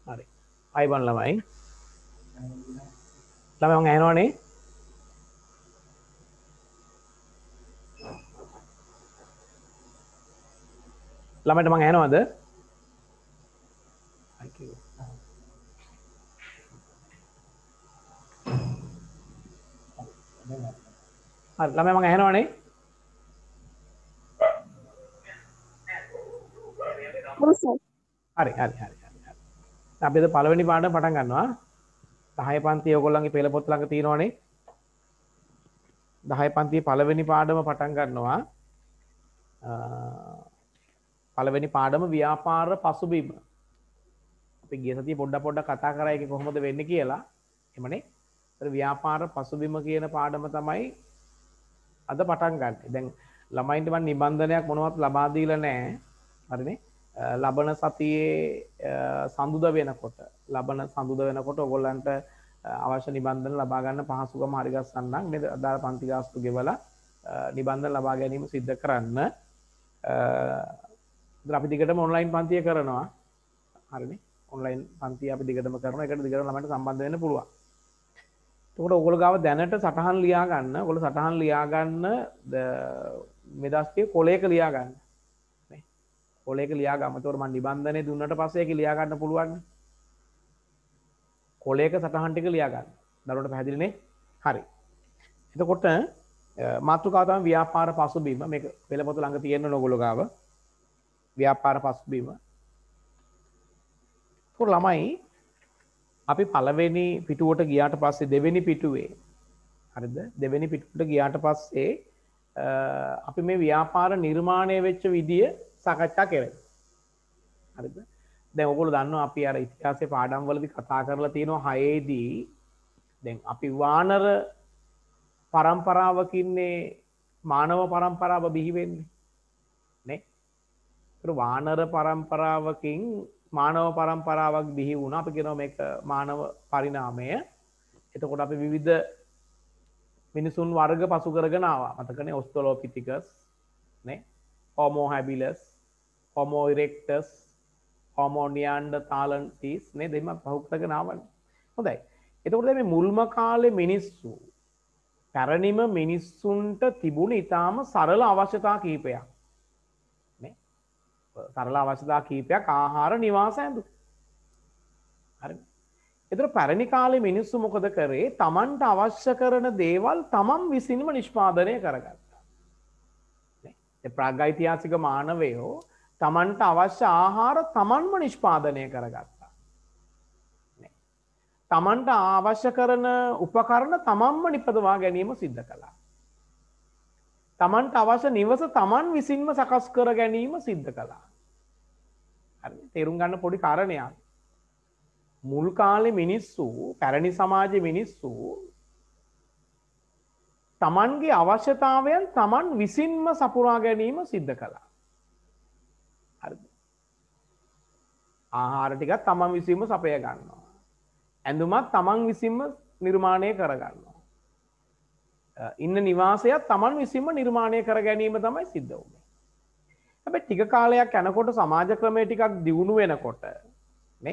හරි. අයිබන් ළමයි. ළමයි මම ඇහෙනවනේ. ළමයිට මම ඇහෙනවද? thank you. හරි ළමයි මම ඇහෙනවනේ. හරි හරි හරි හරි. අපි අද පළවෙනි පාඩම පටන් ගන්නවා. 10 පන්ති ඔයගොල්ලන්ගේ පෙළ පොත් ළඟ තියෙනවනේ. 10 පන්තියේ පළවෙනි පාඩම පටන් ගන්නවා. පළවෙනි පාඩම ව්‍යාපාර පසුබිම. අපි ගිය සතියේ පොඩ්ඩක් කතා කරා ඒක කොහොමද වෙන්නේ කියලා. එමනේ. ඒතර ව්‍යාපාර පසුබිම කියන පාඩම තමයි අද පටන් ගන්න. දැන් ළමයින්ට මම නිබන්ධනයක් මොනවත් ලබා දීලා නැහැ. හරිනේ. ලබන සතියේ සඳුදා වෙනකොට ඔයගොල්ලන්ට අවශ්‍ය නිබන්ධන ලබා ගන්න පහසුකම හරි ගස්සන්නම් නේද? අදාළ පන්ති ගාස්තු ගෙවලා නිබන්ධන ලබා ගැනීම සිද්ධ කරන්න. අපි දිගටම ඔන්ලයින් පන්තිය කරනවා. හරිනේ. ඔන්ලයින් පන්තිය අපි දිගටම කරනවා. ඒකට දිගටම ළමයින්ට සම්බන්ධ වෙන්න පුළුවන්. එතකොට ඔයගොල්ලෝ ගාව දැනට සටහන් ලියා ගන්න. ඔයගොල්ලෝ සටහන් ලියා ගන්න මේ දවස්කේ කොලයක ලියා ගන්න. නේ. කොලයක ලියා ගන්න. එතකොට මම නිබන්ධනේ දුන්නට පස්සේ ඒක ලියා ගන්න පුළුවන්. කොලයක සටහන් ටික ලියා ගන්න. දරුවන්ට පැහැදිලිනේ? හරි. එතකොට මාතෘකාව තමයි ව්‍යාපාර පසුබිම. මේක පෙළපොත ළඟ තියෙන ඔයගොල්ලෝ ගාව. ව්‍යාපාර පසුබිම. ඒතකොට ළමයි අපි පළවෙනි පිටුවට ගියාට පස්සේ දෙවෙනි පිටුවේ හරිද? දෙවෙනි පිටුවට ගියාට පස්සේ අපි මේ ව්‍යාපාර නිර්මාණය වෙච්ච විදිය සාකච්ඡා කරමු. හරිද? දැන් ඔයගොල්ලෝ දන්නවා අපි අර ඉතිහාසයේ පාඩම් වලදී කතා කරලා තියෙනවා 6 දී දැන් අපි වානර පරම්පරාවකින්නේ මානව පරම්පරාව බිහි වෙන්නේ නේ. ඒක වානර පරම්පරාවකින් මානව පරම්පරාවක් බිහි වුණා. අපි කියනවා මේක මානව පරිණාමය. එතකොට අපි විවිධ මිනිසුන් වර්ග පසු කරගෙන ආවා. මතකනේ ඔස්ට්‍රලෝපිතිකස් නේ, homo habilis, homo erectus, homo neanderthalensis නේ දෙන්න පහු කරගෙන ආවනේ. හොඳයි. එතකොට මේ මුල්ම කාලේ මිනිස්සු පැරණිම මිනිස්සුන්ට තිබුණ ඊටාම සරල අවශ්‍යතා කීපයක්. සරල අවශ්‍යතා කීපයක් ආහාර නිවාස ඇඳුම්. හරි. ඒතර පැරණි කාලේ මිනිස්සු මොකද කරේ? තමන්ට අවශ්‍ය කරන දේවල් තමන් විසින්ම නිෂ්පාදනය කරගත්තා. නේ? ඒ ප්‍රාග්ෛතිහාසික මානවයෝ තමන්ට අවශ්‍ය ආහාර තමන්ම නිෂ්පාදනය කරගත්තා. නේ? තමන්ට අවශ්‍ය කරන උපකරණ තමන්ම නිපදවා ගැනීම සිද්ධ කළා. තමන්ට අවශ්‍ය නිවස තමන් විසින්ම සකස් කර ගැනීම සිද්ධ කළා. හරි. තේරුම් ගන්න පොඩි කාරණයක්. මුල් කාලේ මිනිස්සු, පැරණි සමාජයේ මිනිස්සු තමන්ගේ අවශ්‍යතාවයන් තමන් විසින්ම සපුරා ගැනීම සිද්ධ කළා. හරිද? ආහාර ටික තමන් විසින්ම සපය ගන්නවා. ඇඳුමත් තමන් විසින්ම නිර්මාණය කර ගන්නවා. ඉන්න නිවාසයත් තමන් විසින්ම නිර්මාණය කර ගැනීම තමයි සිද්ධ වුනේ. හැබැයි ටික කාලයක් යනකොට සමාජ ක්‍රමය ටිකක් දියුණු වෙනකොට නේ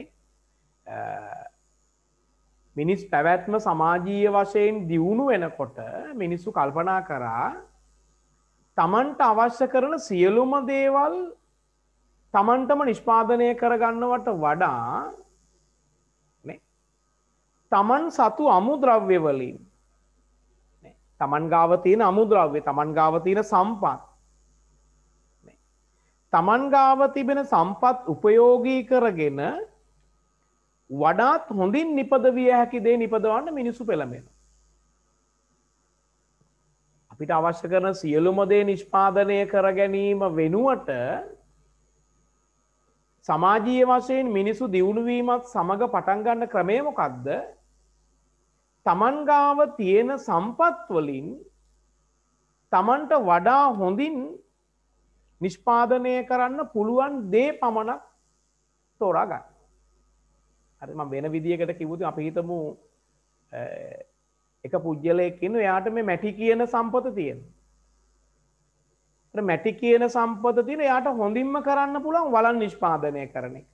මිනිස් පැවැත්ම සමාජීය වශයෙන් දියුණු වෙනකොට මිනිස්සු කල්පනා කරා තමන්ට අවශ්‍ය කරන සියලුම දේවල් තමන්ටම නිෂ්පාදනය කරගන්නවට වඩා නේ තමන් සතු අමුද්‍රව්‍ය වලින් තමන් ගාව තියෙන අමුද්‍රව්‍ය, තමන් ගාව තියෙන සම්පත්, තමන් ගාව තිබෙන සම්පත් උපයෝගී කරගෙන වඩාත් හොඳින් නිපදවිය හැකි දේ නිපදවන්න මිනිස්සු පෙළඹෙනවා. අපිට අවශ්‍ය කරන සියලුම දේ නිෂ්පාදනය කර ගැනීම වෙනුවට සමාජීය වශයෙන් මිනිස්සු දියුණු වීමත් සමග පටන් ගන්න ක්‍රමය මොකක්ද? තමන් ගාව තියෙන සම්පත් වලින් තමන්ට වඩා හොඳින් නිෂ්පාදනය කරන්න පුළුවන් දේ පමණක් තෝරා ගන්න. හරි මම වෙන විදියකට කිව්වොත් අපි හිතමු එක පුජ්‍යලයක් ඉන්න එයාට මේ මැටි කියන සම්පත තියෙනවා. මැටි කියන සම්පත තියෙන එයාට හොඳින්ම කරන්න පුළුවන් වලන් නිෂ්පාදනය කරන එක.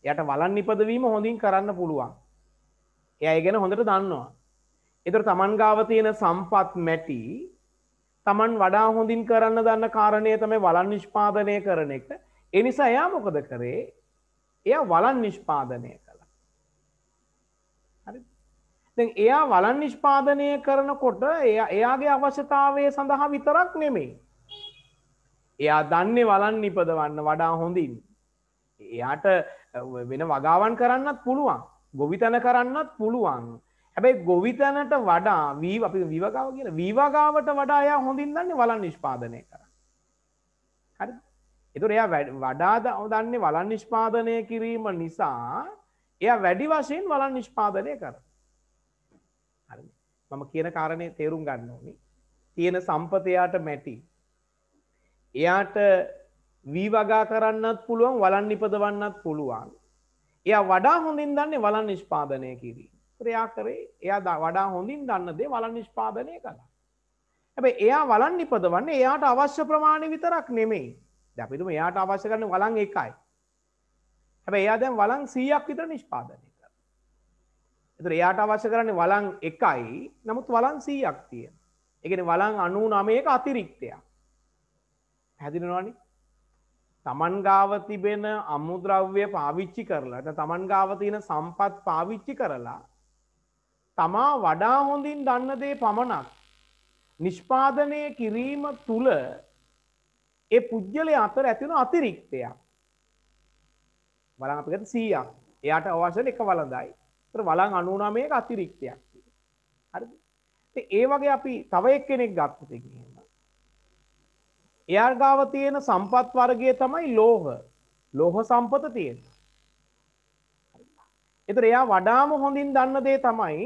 එයාට වලන් නිපදවීම හොඳින් කරන්න පුළුවන්. එයා ඒ ගැන හොඳට දන්නවා. ඒතර තමන් ගාව තියෙන සම්පත් මැටි තමන් වඩා හොඳින් කරන්න දන්න කාරණය තමයි වලන් නිෂ්පාදනය කරන එක. ඒ නිසා එයා මොකද කරේ? එයා වලන් නිෂ්පාදනය කළා. හරිද? දැන් එයා වලන් නිෂ්පාදනය කරනකොට එයාගේ අවශ්‍යතාවය සඳහා විතරක් නෙමෙයි. එයා දන්නේ වලන් නිපදවන්න වඩා හොඳින්. එයාට වෙන වගාවන් කරන්නත් පුළුවන්. ගොවිතැන කරන්නත් පුළුවන්. හැබැයි ගොවිතැනට වඩා අපි විවගාව කියන විවගාවට වඩා එයා හොඳින් දන්නේ වලන් නිෂ්පාදනය කරන්න. හරිද? ඒතොර එයා වඩා දන්නේ වලන් නිෂ්පාදනය කිරීම නිසා එයා වැඩි වශයෙන් වලන් නිෂ්පාදනය කරනවා. හරිද? මම කියන කාරණේ තේරුම් ගන්න ඕනේ. තියෙන සම්පත එයාට මැටි. එයාට විවගා කරන්නත් පුළුවන් වලන් නිපදවන්නත් පුළුවන්. එයා වඩා හොඳින් දන්නේ වලන් නිෂ්පාදනය කිරීම. එයා කරේ එයා වඩා හොඳින් දන්න දේ වලන් නිෂ්පාදනය කළා. හැබැයි එයා වලන් නිපදවන්නේ එයාට අවශ්‍ය ප්‍රමාණය විතරක් නෙමෙයි. දැන් අපි හිතමු එයාට අවශ්‍ය කරන වලන් 1යි. හැබැයි එයා දැන් වලන් 100ක් විතර නිෂ්පාදනය කරනවා. ඒතර එයාට අවශ්‍ය කරන්නේ වලන් 1යි. නමුත් වලන් 100ක් තියෙනවා. ඒ කියන්නේ වලන් 99ක අතිරික්තයක්. හැදිනවනේ. තමන් ගාව තිබෙන අමුද්‍රව්‍ය පාවිච්චි කරලා තමන් ගාව තියෙන සම්පත් පාවිච්චි කරලා තමා වඩා හොඳින් දන්න දේ පමණක් නිෂ්පාදනය කිරීම තුළ ඒ පුද්ගලයා අතර ඇති වෙන අතිරික්තයක්. වලන් අපි ගත්ත 100ක්. එයාට අවශ්‍ය එක වලඳයි. ඒතර වලන් 99ක අතිරික්තයක් තියෙනවා. හරිද? ඒ වගේ අපි තව එක්කෙනෙක් ගත්තොත් එහෙම එයා ගාව තියෙන සම්පත් වර්ගය තමයි ලෝහ. ලෝහ සම්පත තියෙනවා. ඒතර එයා වඩාම හොඳින් දන්න දේ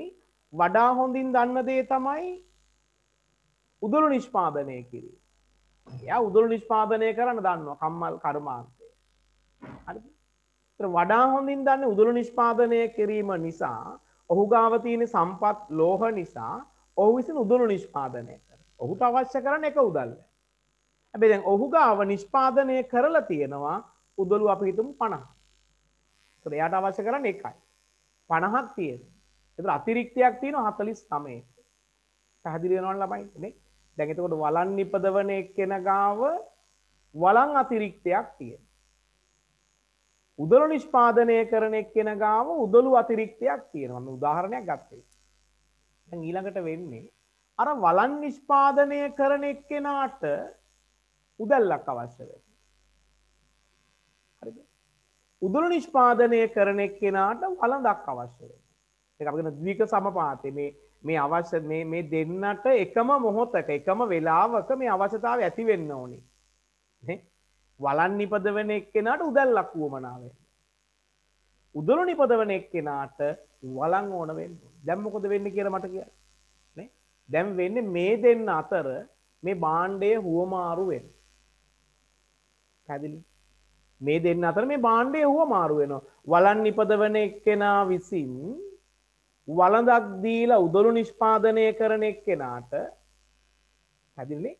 තමයි උදළු නිෂ්පාදනය කිරීම. එයා උදළු නිෂ්පාදනය කරන්න දන්නවා කම්මල් කර්මාන්තය. හරිද? ඒතර වඩා හොඳින් දන්නේ උදළු නිෂ්පාදනය කිරීම නිසා ඔහු ගාව තියෙන සම්පත් ලෝහ නිසා ඔහු විසින් උදළු නිෂ්පාදනය කරනවා. ඔහුට අවශ්‍ය කරන එක උදල්ල. හැබැයි දැන් ඔහු ගාව නිෂ්පාදනය කරලා තියෙනවා උදළු අපි හිතමු 50. ඒතර එයාට අවශ්‍ය කරන්නේ 1යි. 50ක් තියෙනවා. ඒතර අතිරික්තයක් තියෙනවා 49. පැහැදිලි වෙනවද ළමයි නේ? දැන් එතකොට වලන් නිපදවන එක්කෙන ගාව වලන් අතිරික්තයක් තියෙනවා. උදළු නිෂ්පාදනය කරන එක්කෙන ගාව උදළු අතිරික්තයක් තියෙනවා. මම උදාහරණයක් ගත්තේ. දැන් ඊළඟට වෙන්නේ අර වලන් නිෂ්පාදනය කරන එක්කෙනාට උදැල්ලක් අවශ්‍ය වෙනවා. හරිද? උදළු නිෂ්පාදනය කරන එක්කෙනාට වළඳක් අවශ්‍ය වෙනවා. ඒක අපි කියන ද්වික සමපාතේ මේ අවශ්‍ය මේ දෙන්නට එකම මොහොතක එකම වේලාවක මේ අවශ්‍යතාවය ඇති වෙන්න ඕනේ. නේ? වලන් නිපදවන එක්කෙනාට උදැල්ලක් වුවමනා වෙනවා. උදළු නිපදවන එක්කෙනාට වලන් ඕන වෙනවා. දැන් මොකද වෙන්නේ කියලා මට කියන්න. නේ? දැන් වෙන්නේ මේ දෙන්න අතර මේ භාණ්ඩය හුවමාරු වෙනවා. පැහැදිලි? මේ දෙන්න අතර මේ භාණ්ඩය හුවමාරු වෙනවා. වලන් නිපදවන එක්කෙනා විසින් වළඳක් දීලා උදළු නිෂ්පාදනය කරන එක්කෙනාට පැහැදිලිනේ?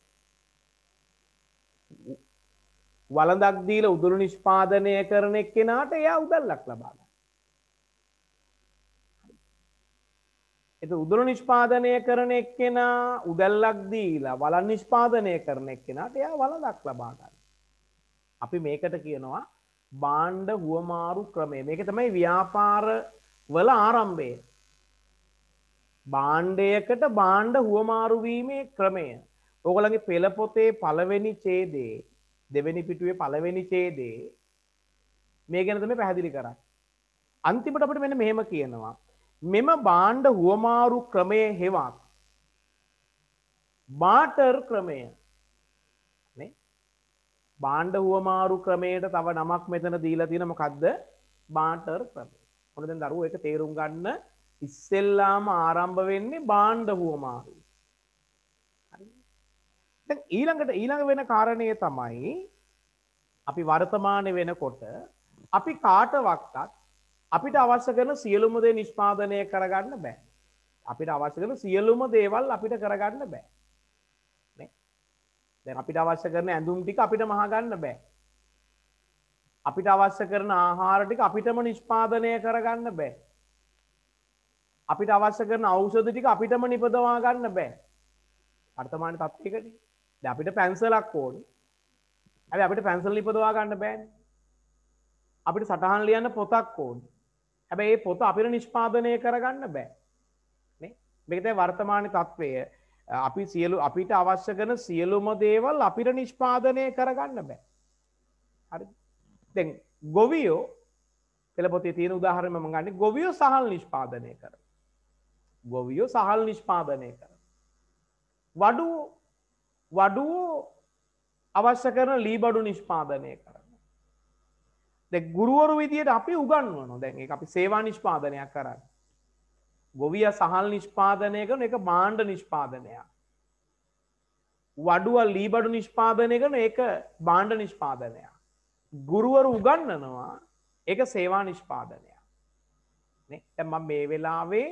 වළඳක් දීලා උදළු නිෂ්පාදනය කරන එක්කෙනාට එයා උදැල්ලක් ලබා ගන්නවා. ඒක උදළු නිෂ්පාදනය කරන එක්කෙනා උදැල්ලක් දීලා වළන් නිෂ්පාදනය කරන එක්කෙනාට එයා වළඳක් ලබා ගන්නවා. අපි මේකට කියනවා භාණ්ඩ හුවමාරු ක්‍රමය. මේක තමයි ව්‍යාපාර වල ආරම්භය. භාණ්ඩයකට භාණ්ඩ හුවමාරු වීමේ ක්‍රමය. ඕගොල්ලන්ගේ පෙළ පොතේ පළවෙනි ඡේදයේ දෙවෙනි පිටුවේ පළවෙනි ඡේදයේ මේ ගැන තමයි පැහැදිලි කරන්නේ. අන්තිමට අපිට මෙන්න මෙහෙම කියනවා. මෙම භාණ්ඩ හුවමාරු ක්‍රමය හෙවත් බාටර් ක්‍රමය. නේ? භාණ්ඩ හුවමාරු ක්‍රමයට තව නමක් මෙතන දීලා තියෙන මොකද්ද? බාටර් ක්‍රමය. මොකද දැන් දරුවෝ ඒක තේරුම් ගන්න ඉස්සෙල්ලාම ආරම්භ වෙන්නේ භාණ්ඩ හුවමාරු. දැන් ඊළඟ වෙන කාරණය තමයි අපි වර්තමානයේ වෙනකොට අපි කාටවත් අපිට අවශ්‍ය කරන සියලුම දේ නිෂ්පාදනය කරගන්න බෑ. අපිට අවශ්‍ය කරන සියලුම දේවල් අපිට කරගන්න බෑ. නේ? දැන් අපිට අවශ්‍ය කරන ඇඳුම් ටික අපිට මහා ගන්න බෑ. අපිට අවශ්‍ය කරන ආහාර ටික අපිටම නිෂ්පාදනය කරගන්න බෑ. අපිට අවශ්‍ය කරන ඖෂධ ටික අපිටම නිපදවා ගන්න බෑ. වර්තමාන තත්ත්වයකදී දැන් අපිට පැන්සලක් ඕනේ. හැබැයි අපිට පැන්සල් නිපදවා ගන්න බෑනේ. අපිට සටහන් ලියන්න පොතක් ඕනේ. හැබැයි මේ පොත අපිට නිෂ්පාදනය කරගන්න බෑ. නේ? මේක තමයි වර්තමාන තත්ත්වය. අපිට අවශ්‍ය කරන සියලුම දේවල් අපිට නිෂ්පාදනය කරගන්න බෑ. හරිද? දැන් ගොවියෝ පෙළ පොතේ තියෙන උදාහරණ මම ගන්නේ ගොවියෝ සහල් නිෂ්පාදනය කරනවා. ගොවියෝ සහල් නිෂ්පාදනය කරනවා. වඩුවෝ අවශ්‍ය කරන ලී බඩු නිෂ්පාදනය කරනවා. දැන් ගුරුවරු විදියට අපි උගන්වනවා. දැන් ඒක අපි සේවා නිෂ්පාදනයක් කරන්නේ. ගොවියා සහල් නිෂ්පාදනය කරන එක භාණ්ඩ නිෂ්පාදනයක්. වඩුවා ලී බඩු නිෂ්පාදනය කරන එක භාණ්ඩ නිෂ්පාදනයක්. ගුරුවරු උගන්වනවා ඒක සේවා නිෂ්පාදනයක්. නේ? දැන් මම මේ වෙලාවේ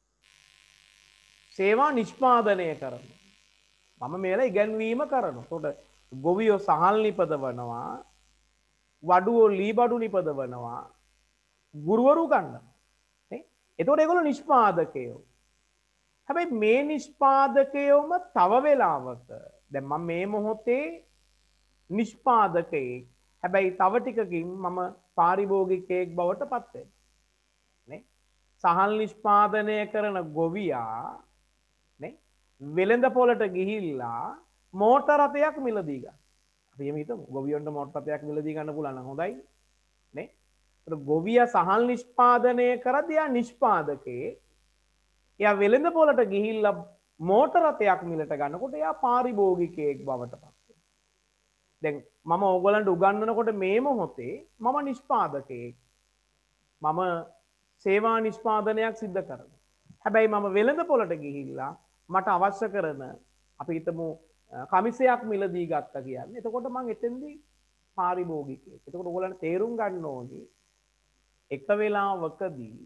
සේවා නිෂ්පාදනය කරනවා. මම මේ වෙලාවේ ඉගැන්වීම කරනවා. ඒකට ගොවියෝ සහල් නිපදවනවා, වඩුවෝ ලී බඩු නිපදවනවා, ගුරුවරු උගන්වනවා. නේ? එතකොට ඒගොල්ලෝ නිෂ්පාදකයෝ. හැබැයි මේ නිෂ්පාදකයෝම තව වෙලාවක දැන් මම මේ මොහොතේ නිෂ්පාදකයෙක්. හැබැයි තව ටිකකින් මම පාරිභෝගිකයෙක් බවට පත් වෙනවා. නේ? සහල් නිෂ්පාදනය කරන ගොවියා නේ වෙළඳ පොළට ගිහිල්ලා මෝටර රථයක් මිලදී ගන්න. අපි එහෙම හිතමු. ගොවියන්ට මෝටර රථයක් මිලදී ගන්න පුළුවන් නම් හොඳයි. නේ? ඒත් ගොවියා සහල් නිෂ්පාදනය කරද්දී යා නිෂ්පාදකයෙක්. එයා වෙළඳ පොළට ගිහිල්ලා මෝටර රථයක් මිලට ගන්නකොට එයා පාරිභෝගිකයෙක් බවට පත් වෙනවා. දැන් මම ඕගොල්ලන්ට උගන්වනකොට මේ මොහොතේ මම නිෂ්පාදකයෙක්. මම සේවා නිෂ්පාදනයක් සිද්ධ කරනවා. හැබැයි මම වෙළඳ පොළට ගිහිල්ලා මට අවශ්‍ය කරන අපි හිතමු කමිසයක් මිලදී ගත්තා කියන්නේ. එතකොට මම එතෙන්දී පාරිභෝගිකයෙක්. එතකොට ඕගොල්ලන්ට තේරුම් ගන්න ඕනේ එක වෙලාවකදී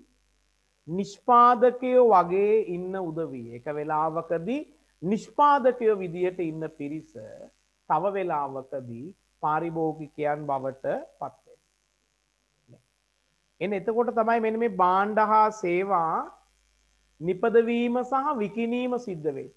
නිෂ්පාදකයෝ වගේ ඉන්න උදවිය. එක වෙලාවකදී නිෂ්පාදකයෝ විදියට ඉන්න පිරිස තව වෙලාවකදී පාරිභෝගිකයන් බවට පත් වෙනවා. එන්න එතකොට තමයි මෙන්න මේ භාණ්ඩ හා සේවා නිපදවීම සහ විකිණීම සිද්ධ වෙන්නේ.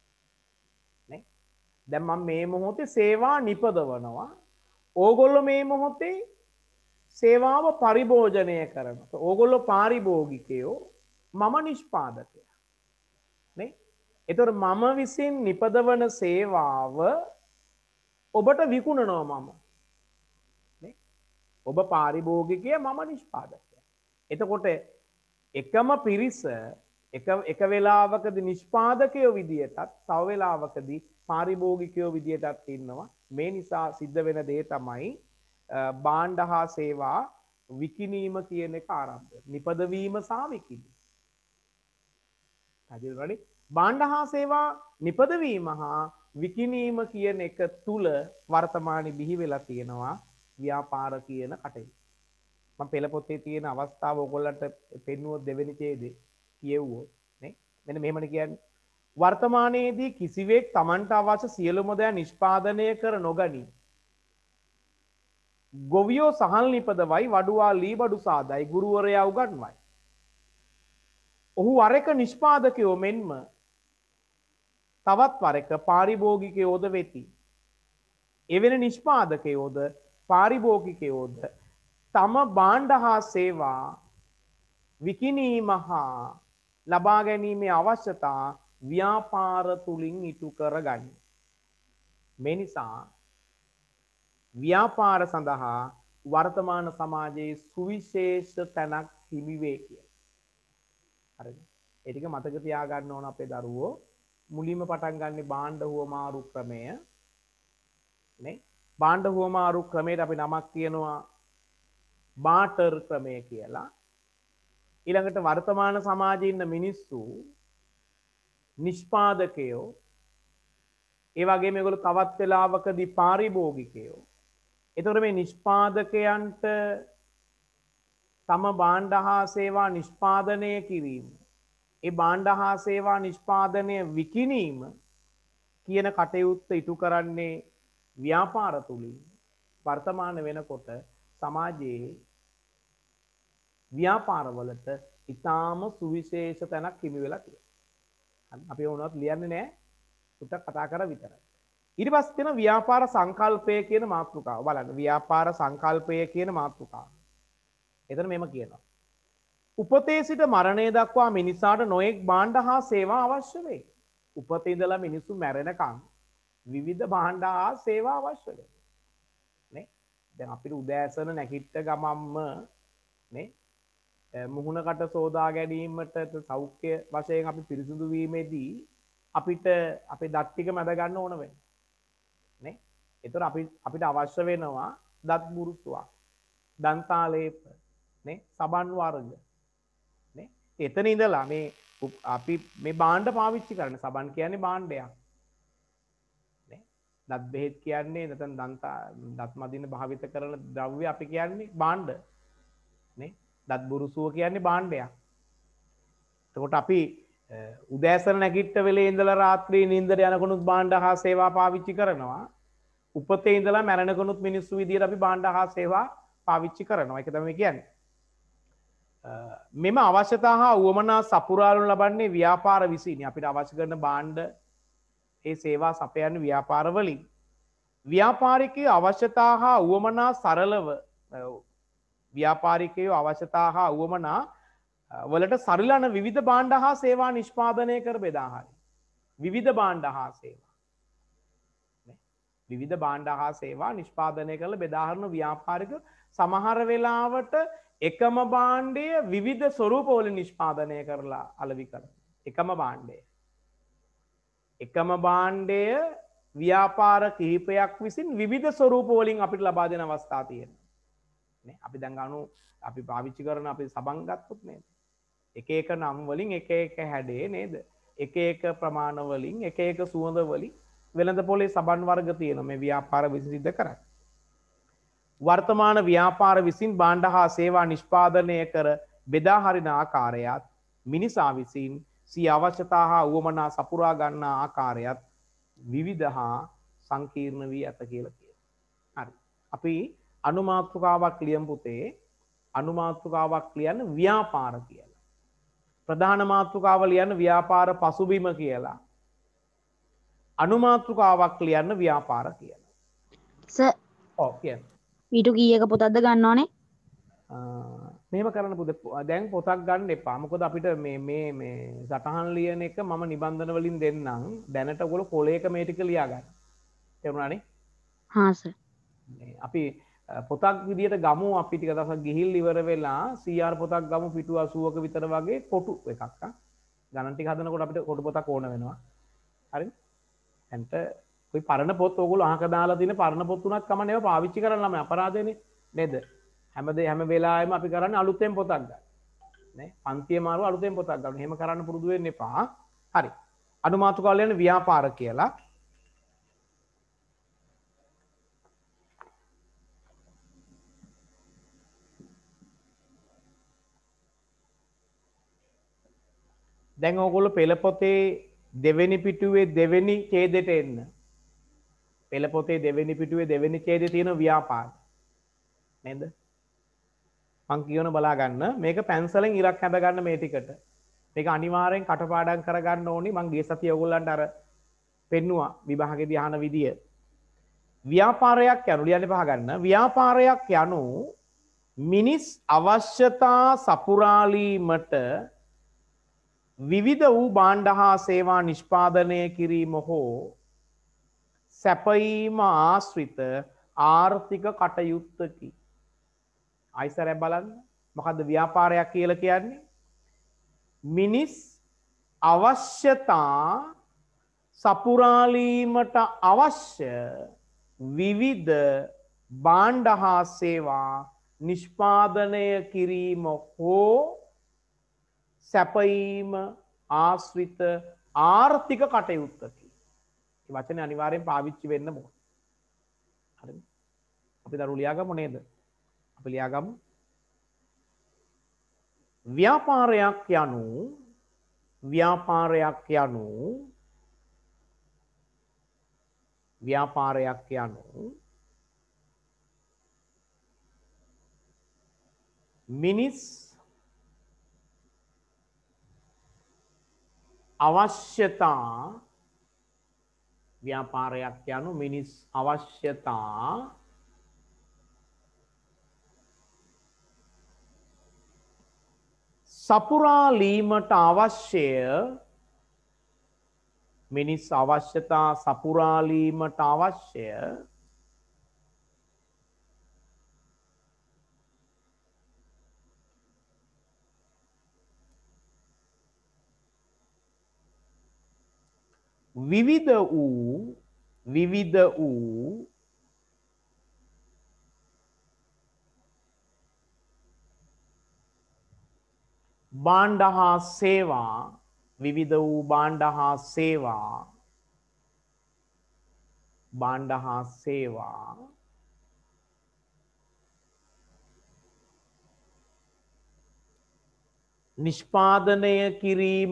නේ? දැන් මම මේ මොහොතේ සේවා නිපදවනවා. ඕගොල්ලෝ මේ මොහොතේ සේවාව පරිභෝජනය කරනවා. ඕගොල්ලෝ පාරිභෝගිකයෝ මම නිෂ්පාදකයා. නේ? ඒතර මම විසින් නිපදවන සේවාව ඔබට විකුණනවා මම. නේ? ඔබ පාරිභෝගිකයා මම නිෂ්පාදකයා. එතකොට එකම පිරිස එක වෙලාවකදී නිෂ්පාදකයෝ විදියටත් තව වෙලාවකදී පාරිභෝගිකයෝ විදියටත් ඉන්නවා. මේ නිසා සිද්ධ වෙන දේ තමයි භාණ්ඩ හා සේවා විකිණීම කියන එක ආරම්භ වෙනවා. නිපදවීම සහ විකිණීම. හරිද? භාණ්ඩ හා සේවා නිපදවීම හා විකිණීම කියන එක තුල වර්තමානයේ බිහි වෙලා තියෙනවා ව්‍යාපාර කියන කටයුතු. මම පෙළ පොතේ තියෙන අවස්ථාව ඔයගොල්ලන්ට පෙන්වුවොත් දෙවෙනි ඡේදේ කියවුවොත් නේ මෙන්න මෙහෙමනේ කියන්නේ වර්තමානයේදී කිසිවෙක් Tamanට අවශ්‍ය සියලුම දෑ නිෂ්පාදනය කර නොගනී. ගොවියෝ සහල් නිපදවයි වඩුවා ලී බඩු සාදයි ගුරුවරයා උගන්වයි. ඔහු වර එක නිෂ්පාදකයෝ මෙන්ම තවත් වර එක පාරිභෝගිකයෝද වෙති. එවැනි නිෂ්පාදකයෝද පාරිභෝගිකයෝද තම භාණ්ඩ හා සේවා විකිණීම හා ලබා ගැනීමේ අවශ්‍යතා ව්‍යාපාර තුලින් ඉටු කරගනී. මේ නිසා ව්‍යාපාර සඳහා වර්තමාන සමාජයේ සුවිශේෂ තැනක් හිමි වේ කියලා. හරිද? ඒ ටික මතක තියාගන්න ඕන අපේ දරුවෝ. මුලින්ම පටන් ගන්න භාණ්ඩ හුවමාරු ක්‍රමය. නේ? භාණ්ඩ හුවමාරු ක්‍රමයට අපි නමක් කියනවා බාටර් ක්‍රමය කියලා. ඊළඟට වර්තමාන සමාජයේ ඉන්න මිනිස්සු නිෂ්පාදකයෝ ඒ වගේම මේගොල්ලෝ තවත් වෙලාවකදී පාරිභෝගිකයෝ. ඒතකොට මේ නිෂ්පාදකයන්ට තම භාණ්ඩ හා සේවා නිෂ්පාදනය කිරීම, ඒ භාණ්ඩ හා සේවා නිෂ්පාදනය විකිණීම කියන කටයුත්ත ඉටු කරන්නේ ව්‍යාපාර තුලින්. වර්තමාන වෙනකොට සමාජයේ ව්‍යාපාරවලට ඉතාම සුවිශේෂ තැනක් හිමි වෙලා තියෙනවා. අපි වුණත් ලියන්නේ නැහැ. උට කතා කර විතරයි. ඊට පස්සේ තියෙන ව්‍යාපාර සංකල්පය කියන මාතෘකාව බලන්න. ව්‍යාපාර සංකල්පය කියන මාතෘකාව. එතන මෙම කියනවා. උපතේ සිට මරණය දක්වා මිනිසාට නොයෙක් භාණ්ඩ හා සේවා අවශ්‍ය වේ. උපතේ ඉඳලා මිනිස්සු මැරෙනකන් විවිධ භාණ්ඩ හා සේවා අවශ්‍ය වේ. නේ? දැන් අපිට උදෑසන නැගිට ගමම්ම නේ මුහුණකට සෝදා ගැනීමට සෞඛ්‍ය වශයෙන් අපි පිරිසිදු වීමේදී අපිට අපේ දත් ටික මැද ගන්න ඕන වෙනවා. නේ? ඒතර අපිට අවශ්‍ය වෙනවා දත් බුරුසුවක්, දන්තාලේප, නේ? සබන් වර්ග. නේ? එතන ඉඳලා මේ අපි මේ භාණ්ඩ පාවිච්චි කරන සබන් කියන්නේ භාණ්ඩයක්. නේ? දත් බෙහෙත් කියන්නේ නැත්නම් දත් මදින භාවිත කරන ද්‍රව්‍ය අපි කියන්නේ භාණ්ඩ. නේ? දත් බුරුසුව කියන්නේ භාණ්ඩයක්. එතකොට අපි උදෑසන නැගිට වෙලේ ඉඳලා රාත්‍රී නිින්දට යනකොනුත් භාණ්ඩ හා සේවා පාවිච්චි කරනවා. උපතේ ඉඳලා මැරෙනකොනුත් මිනිස්සු විදියට අපි භාණ්ඩ හා සේවා පාවිච්චි කරනවා. ඒක තමයි කියන්නේ. මෙම අවශ්‍යතා හා උවමනා සපුරාලු ලබන්නේ ව්‍යාපාර විසින්. අපිට අවශ්‍ය කරන භාණ්ඩ ඒ සේවා සපයන්නේ ව්‍යාපාර වලින්. ව්‍යාපාරිකයේ අවශ්‍යතා හා උවමනා සරලව ව්‍යාපාරිකයේ අවශ්‍යතා හා උවමනා වලට සරිලන විවිධ භාණ්ඩ හා සේවා නිෂ්පාදනය කර බෙදා හරින. විවිධ භාණ්ඩ හා සේවා. විවිධ භාණ්ඩ හා සේවා නිෂ්පාදනය කරලා බෙදා හරින ව්‍යාපාරික සමහර වෙලාවට එකම භාණ්ඩය විවිධ ස්වරූපවලින් නිෂ්පාදනය කරලා අලෙවි කරනවා. එකම භාණ්ඩය. එකම භාණ්ඩය ව්‍යාපාර කිහිපයක් විසින් විවිධ ස්වරූපවලින් අපිට ලබා දෙන අවස්ථා තියෙනවා. නේ? අපි දැන් අපි පාවිච්චි කරන අපි සබන් ගත්තොත් නේද? එක එක නම් වලින් එක එක හැඩේ නේද? එක එක ප්‍රමාණ වලින් එක එක සුවඳ වලින් වෙළඳ පොලේ සබන් වර්ග තියෙනවා මේ ව්‍යාපාර විසින් සිද්ධ කරන්නේ. වර්තමාන ව්‍යාපාර විසින් භාණ්ඩ හා සේවා නිෂ්පාදනය කර බෙදා හරින ආකාරයත් මිනිසා විසින් සිය අවශ්‍යතා හා උවමනා සපුරා ගන්නා ආකාරයත් විවිධ හා සංකීර්ණ වී ඇත කියලා කියනවා. හරි. අපි අනුමාතෘකාවක් ලියමු පුතේ. අනුමාතෘකාවක් ලියන්න ව්‍යාපාර කියලා. ප්‍රධාන මාතෘකාව ලියන්න ව්‍යාපාර පසුබිම කියලා. අනුමාතෘකාවක් ලියන්න ව්‍යාපාර කියලා. සර් ඔව් කියන්න. ඊට කීයක පොතක්ද ගන්න ඕනේ? මෙහෙම කරන්න පුතේ. දැන් පොතක් ගන්න එපා. මොකද අපිට මේ සටහන් ලියන එක මම නිබන්ධන වලින් දෙන්නම්. දැනට ඔයගොල්ලෝ කොලයක මේ ටික ලියා ගන්න. තේරුණානේ? හා සර්. අපි පොතක් විදියට ගමු අපි ටික දවසක් ගිහිල් ඉවර වෙලා CR පොතක් ගමු පිටු 80ක විතර වගේ කොටු එකක් ගණන් ටික හදනකොට අපිට කොටු පොතක් ඕන වෙනවා. හරිද? එන්ට કોઈ පරණ පොත් ඕගොල්ලෝ අහක දාලා තියෙන පරණ පොත් උනත් කමන්නේ ඒවා පාවිච්චි කරන්න ළමයි අපරාධෙනේ නේද? හැම වෙලාවෙම අපි කරන්නේ අලුතෙන් පොතක් ගන්න. නේ? පන්තිය මාරුව අලුතෙන් පොතක් ගන්න. එහෙම කරන්න පුරුදු වෙන්න එපා. හරි. අනුමාතෘකාව ලියන්න ව්‍යාපාර කියලා. දැන් ඕගොල්ලෝ පෙළ පොතේ දෙවෙනි පිටුවේ දෙවෙනි ඡේදයට එන්න. පෙළ පොතේ දෙවෙනි පිටුවේ දෙවෙනි ඡේදයේ තියෙන ව්‍යාපාර. නේද? මං කියවන බලා ගන්න. මේක පැන්සලෙන් ඉරක් හැඳ ගන්න මේ ටිකට. මේක අනිවාර්යෙන් කටපාඩම් කරගන්න ඕනි. මං ගිය සතියේ ඕගොල්ලන්ට අර පෙන්නුවා විභාගෙදී අහන විදිය. ව්‍යාපාරයක් යනු ලියන්න පහ ගන්න. ව්‍යාපාරයක් යනු මිනිස් අවශ්‍යතා සපුරාලීමට විවිධ වූ භාණ්ඩ හා සේවා නිෂ්පාදනය කිරීම හෝ සැපයීම ආශ්‍රිත ආර්ථික කටයුත්තකි. අයිසරය බලන්න මොකද්ද ව්‍යාපාරයක් කියලා කියන්නේ? මිනිස් අවශ්‍යතා සපුරාලීමට අවශ්‍ය විවිධ භාණ්ඩ හා සේවා නිෂ්පාදනය කිරීම හෝ සැපයීම ආශ්‍රිත ආර්ථික කටයුත්තකි. මේ වචනේ අනිවාර්යෙන් පාවිච්චි වෙන්න ඕන. හරිද? අපි දරු ලියාගමු නේද? අපි ලියාගමු. ව්‍යාපාරයක් යනු මිනිස් අවශ්‍යතා ව්‍යාපාරයක් යනු මිනිස් අවශ්‍යතා සපුරාලීමට අවශ්‍යය මිනිස් අවශ්‍යතා සපුරාලීමට අවශ්‍යය විවිධ වූ භාණ්ඩ හා සේවා විවිධ වූ භාණ්ඩ හා සේවා භාණ්ඩ හා සේවා නිෂ්පාදනය කිරීම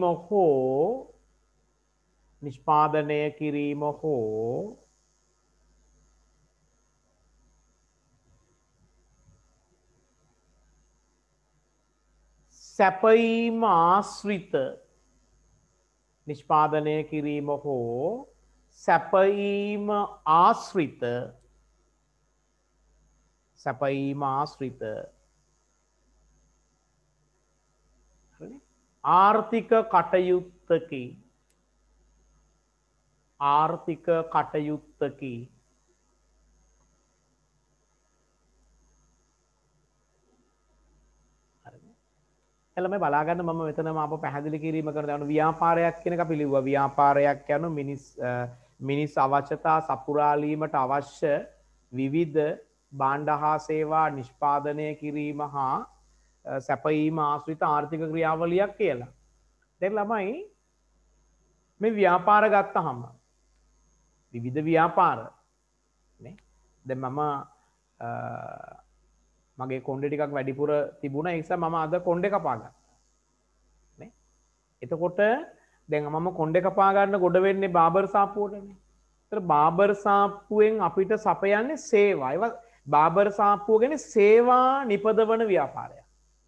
හෝ සැපයීම ආශ්‍රිත නිෂ්පාදනය කිරීම හෝ සැපයීම ආශ්‍රිත ආර්ථික කටයුත්තකි එළම බලාගන්න මම මෙතනම අප පැහැදිලි කිරීම කරන යන ව්‍යාපාරයක් කියන එක අපි ලිව්වා. ව්‍යාපාරයක් යන මිනිස් අවශ්‍යතා සපුරාලීමට අවශ්‍ය විවිධ භාණ්ඩ හා සේවා නිෂ්පාදනය කිරීම හා සැපයීම ආශ්‍රිත ආර්ථික ක්‍රියාවලියක් කියලා. දැන් ළමයි මේ ව්‍යාපාර ගත්තහම විවිධ ව්‍යාපාර නේ. දැන් මම මගේ කොණ්ඩේ ටිකක් වැඩිපුර තිබුණා ඒ නිසා මම අද කොණ්ඩේ කපා ගත්තා නේ. එතකොට දැන් මම කොණ්ඩේ කපා ගන්න ගොඩ වෙන්නේ බාබර් සාප්පුවටනේ. ඒතර බාබර් සාප්පුවෙන් අපිට සපයන්නේ සේවා. ඒවා බාබර් සාප්පුව කියන්නේ සේවා නිපදවන ව්‍යාපාරයක්.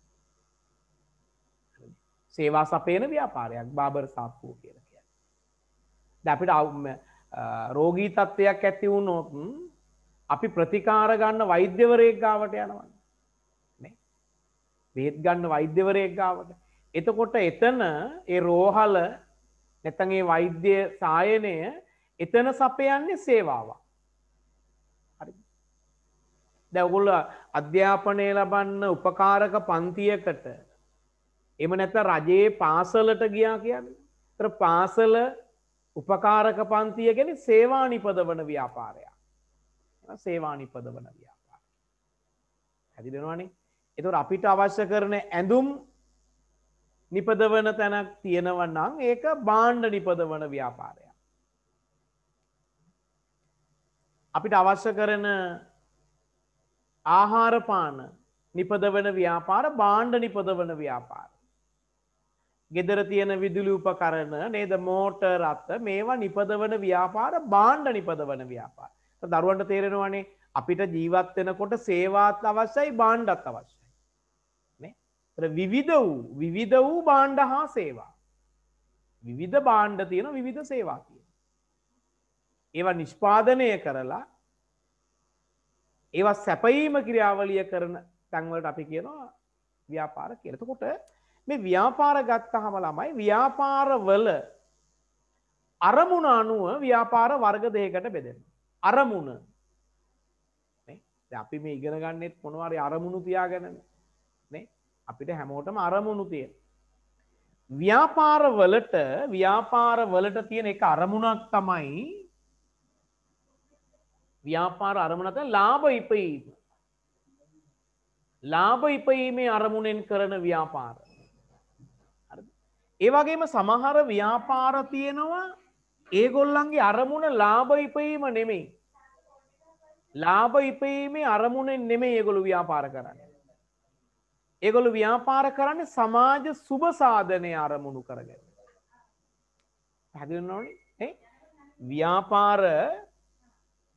සේවා සපයන ව්‍යාපාරයක් බාබර් සාප්පුව කියලා කියන්නේ. දැන් අපිට රෝගී තත්ත්වයක් ඇති වුණොත් අපි ප්‍රතිකාර ගන්න වෛද්‍යවරයෙක් ගාවට යනවා නේ. බෙහෙත් ගන්න වෛද්‍යවරයෙක් ගාවට. එතකොට එතන ඒ රෝහල නැත්නම් ඒ වෛද්‍ය සායනය එතන සපයන්නේ සේවාවක්. හරිද? දැන් ඔයගොල්ලෝ අධ්‍යාපනය ලබන්න උපකාරක පන්තියකට එහෙම නැත්නම් රජයේ පාසලට ගියා කියන්නේ. ඒතර පාසල උපකාරක පන්තිය කියන්නේ සේවා නිපදවන ව්‍යාපාරයක්. සේවා නිපදවන ව්‍යාපාර. හැදිදෙනවනේ. ඒතකොට අපිට අවශ්‍ය කරන ඇඳුම් නිපදවන තැනක් තියෙනවා නම් ඒක භාණ්ඩ නිපදවන ව්‍යාපාරයක්. අපිට අවශ්‍ය කරන ආහාර පාන නිපදවන ව්‍යාපාර භාණ්ඩ නිපදවන ව්‍යාපාර. ගෙදර තියෙන විදුලි උපකරණ නේද මෝටර් රථ මේවා නිපදවන ව්‍යාපාර භාණ්ඩ නිපදවන ව්‍යාපාර. දරුවන්ට තේරෙනවානේ අපිට ජීවත් වෙනකොට සේවාත් අවශ්‍යයි භාණ්ඩත් අවශ්‍යයි නේ. ඒතර විවිධ වූ භාණ්ඩ හා සේවා. විවිධ භාණ්ඩ තියෙන විවිධ සේවා තියෙන. ඒවා නිෂ්පාදනය කරලා ඒවා සැපයීම ක්‍රියාවලිය කරන තැන් වලට අපි කියනවා ව්‍යාපාර කියලා. එතකොට මේ ව්‍යාපාර ගත්තාම ළමයි ව්‍යාපාරවල අරමුණ අනුව ව්‍යාපාර වර්ග දෙකකට බෙදෙනවා. අරමුණ නේ. දැන් අපි මේ ඉගෙන ගන්නෙත් මොනවා හරි අරමුණු තියාගෙනනේ නේ. අපිට හැමෝටම අරමුණු තියෙන. ව්‍යාපාරවලට තියෙන එක අරමුණක් තමයි ව්‍යාපාර අරමුණ තමයි ලාභ ඉපයීම. ලාභ ඉපයීමේ අරමුණෙන් කරන ව්‍යාපාර. හරිද? ඒ වගේම සමහර ව්‍යාපාර තියෙනවා ඒගොල්ලන්ගේ අරමුණ ලාභ ඉපයීම නෙමෙයි. ලාභ ඉපයීමේ අරමුණෙන් නෙමෙයි ඒගොල්ලෝ ව්‍යාපාර කරන්නේ. ඒගොල්ලෝ ව්‍යාපාර කරන්නේ සමාජ සුබ සාධනය අරමුණු කරගෙන. පැහැදිලිවනේ නේ? ව්‍යාපාර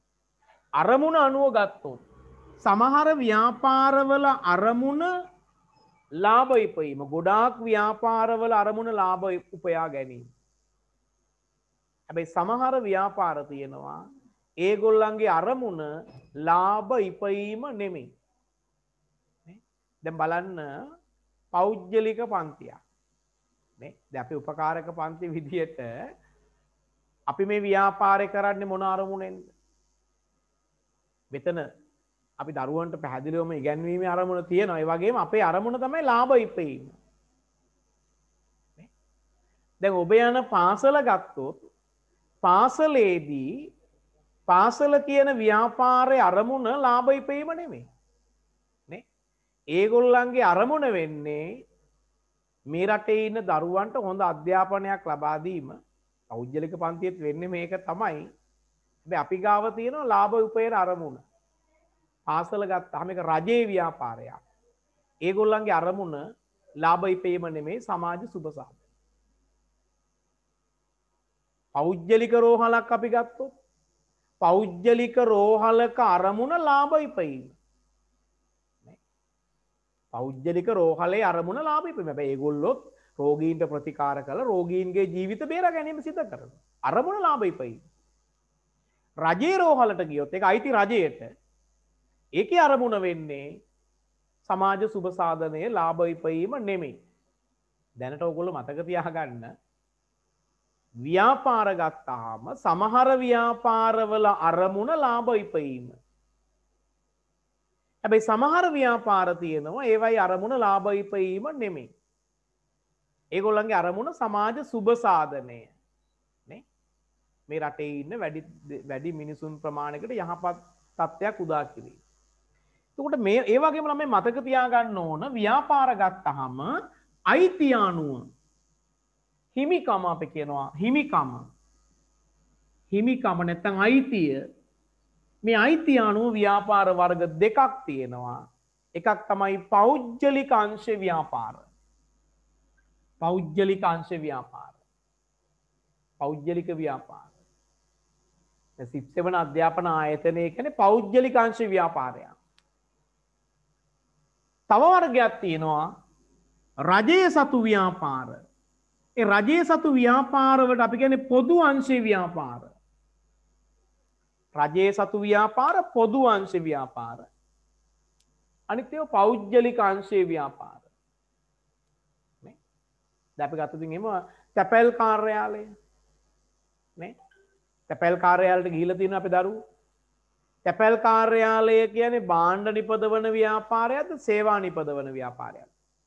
අරමුණ අනුව ගත්තොත් සමහර ව්‍යාපාරවල අරමුණ ලාභ ඉපීම ගොඩාක් ව්‍යාපාරවල අරමුණ ලාභ උපයා ගැනීම. හැබැයි සමහර ව්‍යාපාර තියෙනවා ඒගොල්ලන්ගේ අරමුණ ලාභ ඉපීම නෙමෙයි. දැන් බලන්න පෞද්ගලික පන්තියක්. නේ දැන් අපි උපකාරක පන්ති විදියට අපි මේ ව්‍යාපාරය කරන්නේ මොන අරමුණෙන්ද? මෙතන අපි දරුවන්ට පැහැදිලිවම ඉගැන්වීමේ අරමුණ තියෙනවා. ඒ වගේම අපේ අරමුණ තමයි ලාභ ඉපීම. දැන් ඔබ යන පාසල ගත්තොත් පාසලේදී පාසල කියන ව්‍යාපාරයේ අරමුණ ලාභ ඉපීම නෙමෙයි. නේ? ඒගොල්ලන්ගේ අරමුණ වෙන්නේ මේ රටේ ඉන්න දරුවන්ට හොඳ අධ්‍යාපනයක් ලබා දීම. පෞද්ගලික පන්තියෙත් වෙන්නේ මේක තමයි. හැබැයි අපි ගාව තියෙනවා ලාභ උපයන අරමුණ. පාසල ගත්තාම මේක රජයේ ව්‍යාපාරයක්. ඒගොල්ලන්ගේ අරමුණ ලාභ ඉපීම නෙමෙයි සමාජ සුබසාධන. පෞද්ගලික රෝහලක් අපි ගත්තොත් පෞද්ගලික රෝහලක අරමුණ ලාභ ඉපීම. පෞද්ගලික රෝහලේ අරමුණ ලාභ ඉපීම. හැබැයි ඒගොල්ලෝ රෝගීන්ට ප්‍රතිකාර කළ රෝගීන්ගේ ජීවිත බේර ගැනීම සිදු කරනවා. අරමුණ ලාභ ඉපීම. රජයේ රෝහලට ගියොත් ඒක අයිති රජයට. ඒකේ අරමුණ වෙන්නේ සමාජ සුබ සාධනයේ ලාභ ඉපීම නෙමෙයි. දැනට ඔයගොල්ලෝ මතක තියාගන්න ව්‍යාපාර ගත්තාම සමහර ව්‍යාපාරවල අරමුණ ලාභ ඉපීම. හැබැයි සමහර ව්‍යාපාර තියෙනවා ඒවයි අරමුණ ලාභ ඉපීම නෙමෙයි. ඒගොල්ලන්ගේ අරමුණ සමාජ සුබ සාධනය. නේ? මේ රටේ ඉන්න වැඩි මිනිසුන් ප්‍රමාණයකට යහපත් තත්ත්වයක් උදා කිරීම. එතකොට මේ ඒ වගේම ළමයි මතක තියාගන්න ඕන ව්‍යාපාර ගත්තාම අයිතිය අනුව හිමිකම අපි කියනවා හිමිකම නැත්නම් අයිතිය මේ අයිතිය අනුව ව්‍යාපාර වර්ග දෙකක් තියෙනවා. එකක් තමයි පෞද්ගලික අංශ ව්‍යාපාර. පෞද්ගලික අංශ ව්‍යාපාර. පෞද්ගලික ව්‍යාපාර. සිප්සෙවන අධ්‍යාපන ආයතනය කියන්නේ පෞද්ගලික අංශ ව්‍යාපාරයක්. තව වර්ගයක් තියෙනවා රජයේ සතු ව්‍යාපාර. ඒ රජයේ සතු ව්‍යාපාරවලට අපි කියන්නේ පොදු අංශ ව්‍යාපාර. රජයේ සතු ව්‍යාපාර පොදු අංශ ව්‍යාපාර. අනිත් ඒවා පෞද්ගලික අංශේ ව්‍යාපාර. නේ? දැන් අපි ගත්තොත් එහෙම තැපැල් කාර්යාලය. නේ? තැපැල් කාර්යාලයට ගිහිල්ලා තියෙනවා අපේ දරුවෝ. තැපැල් කාර්යාලය කියන්නේ භාණ්ඩ නිපදවන ව්‍යාපාරයක්ද සේවා නිපදවන ව්‍යාපාරයක්ද?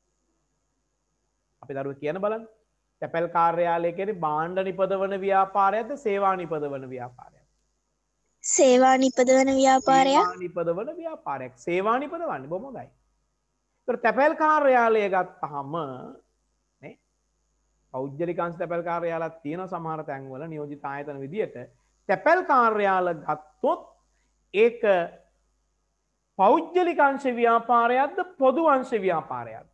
අපේ දරුවෝ කියන බලන්න. තැපැල් කාර්යාලය කියන්නේ භාණ්ඩ නිපදවන ව්‍යාපාරයක්ද සේවා නිපදවන ව්‍යාපාරයක්ද? සේවා නිපදවන ව්‍යාපාරයක්. සේවා නිපදවන ව්‍යාපාරයක්. සේවා නිපදවන්නේ බොහොම හොඳයි. ඒතර තැපැල් කාර්යාලය ගත්තාම නේ පෞද්ගලික අංශ තැපැල් කාර්යාලයක් තියෙන සමහර තැන්වල නියෝජිත ආයතන විදියට තැපැල් කාර්යාල ගත්තොත් ඒක පෞද්ගලික අංශ ව්‍යාපාරයක්ද පොදු අංශ ව්‍යාපාරයක්ද?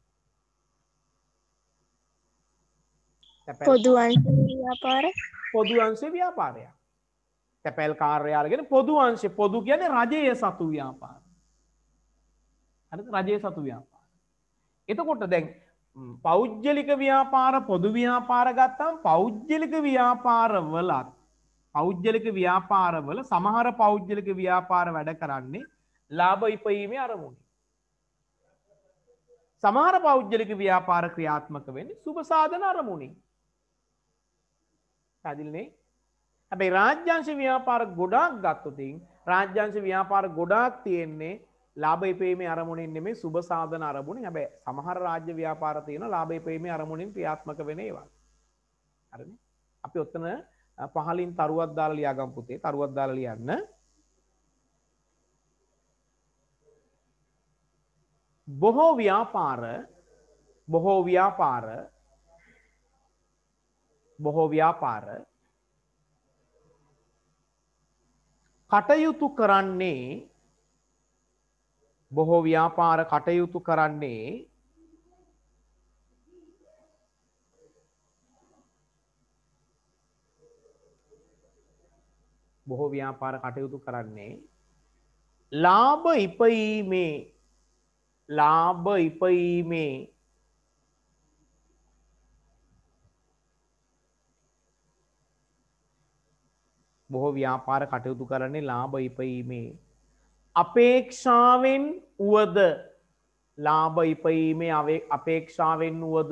පොදු අංශ ව්‍යාපාර. පොදු අංශ ව්‍යාපාරයක්. තැපැල් කාර්යාල කියන්නේ පොදු අංශ. පොදු කියන්නේ රජයේ සතු ව්‍යාපාර. හරිද? රජයේ සතු ව්‍යාපාර. එතකොට දැන් පෞද්ගලික ව්‍යාපාර පොදු ව්‍යාපාර ගත්තාම පෞද්ගලික ව්‍යාපාරවල සමහර පෞද්ගලික ව්‍යාපාර වැඩ කරන්නේ ලාභ ඉපයීමේ අරමුණින්. සමහර පෞද්ගලික ව්‍යාපාර ක්‍රියාත්මක වෙන්නේ සුබ සාධන අරමුණින්. පැහැදිලිනේ? හැබැයි රාජ්‍යාංශ ව්‍යාපාර ගොඩාක් ගත්තොත් රාජ්‍යාංශ ව්‍යාපාර ගොඩාක් තියෙන්නේ ලාභ ඉපයීමේ අරමුණින් නෙමෙයි සුබ සාධන අරමුණින්. හැබැයි සමහර රාජ්‍ය ව්‍යාපාර තියෙනවා ලාභ ඉපයීමේ අරමුණින් ක්‍රියාත්මක වෙන ඒවා. හරිනේ? අපි ඔතන පහලින් තරුවක් දාලා ලියාගමු පුතේ. තරුවක් දාලා ලියන්න. බොහෝ ව්‍යාපාර කටයුතු කරන්නේ ලාභ ඉපයීමේ ලාභ ඉපයීමේ බොහෝ ව්‍යාපාර කටයුතු කරන්නේ ලාභ ඉපයීමේ අපේක්ෂාවෙන් වුවද ලාභ ඉපයීමේ අපේක්ෂාවෙන් වුවද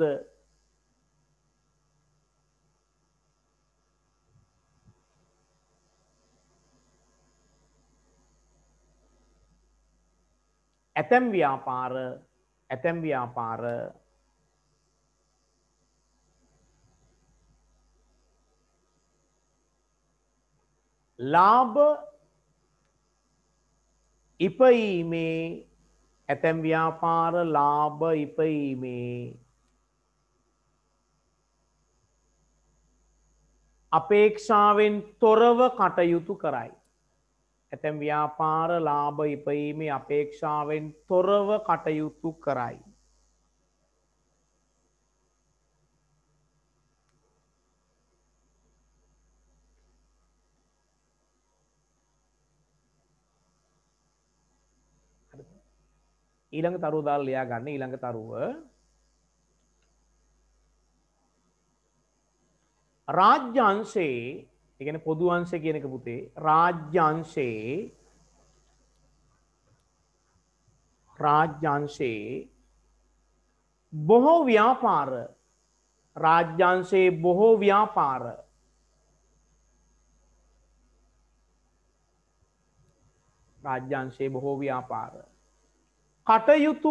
ඇතැම් ව්‍යාපාර ලාභ ඉපයීමේ ඇතැම් ව්‍යාපාර ලාභ ඉපයීමේ අපේක්ෂාවෙන් තොරව කටයුතු කරයි. ඇතැම් ව්‍යාපාර ලාභ ඉපයීමේ අපේක්ෂාවෙන් තොරව කටයුතු කරයි. ඊළඟ තරුව දාලා ලියා ගන්න. ඊළඟ තරුව රාජ්‍ය අංශයේ, ඒ කියන්නේ පොදු අංශය කියන එක පුතේ, රාජ්‍ය අංශයේ බොහෝ ව්‍යාපාර කටයුතු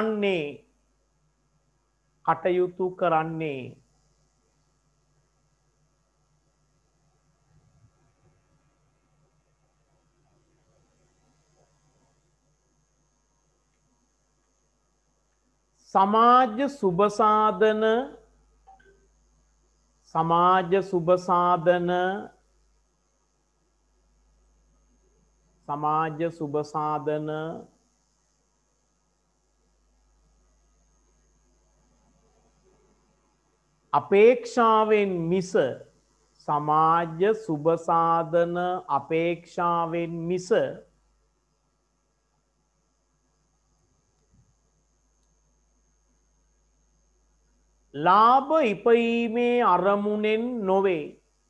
කරන්නේ සමාජ සුබසාධන අපේක්ෂාවෙන් මිස ලාභ ඉපයීමේ අරමුණෙන් නොවේ.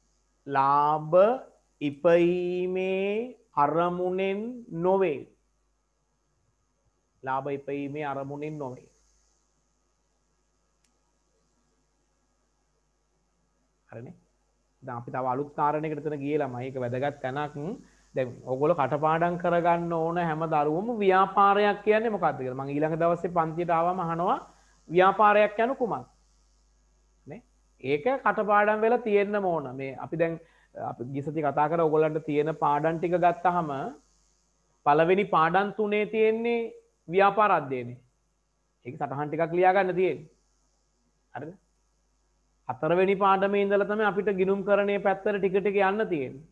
හරිනේ. දැන් අපි තව අලුත් කාරණයකට එතන ගියලා මම ඒක වැදගත් තැනක්. දැන් ඕගොල්ලෝ කටපාඩම් කරගන්න ඕන හැම දරුවම ව්‍යාපාරයක් කියන්නේ මොකක්ද කියලා. මම ඊළඟ දවසේ පන්තියට ආවම අහනවා ව්‍යාපාරයක් කියන්නේ කුමක්ද? නේ? ඒක කටපාඩම් වෙලා තියෙන්න ඕන. මේ අපි දැන් අපි ගියසති කතා කරා ඕගොල්ලන්ට තියෙන පාඩම් ටික ගත්තාම පළවෙනි පාඩම් තුනේ තියෙන්නේ ව්‍යාපාර අධ්‍යයනය. ඒක සටහන් ටිකක් ලියා ගන්න තියෙන්නේ. හරිද? හතරවෙනි පාඩමේ ඉඳලා තමයි අපිට ගිණුම්කරණයේ පැත්තට ටික ටික යන්න තියෙන්නේ.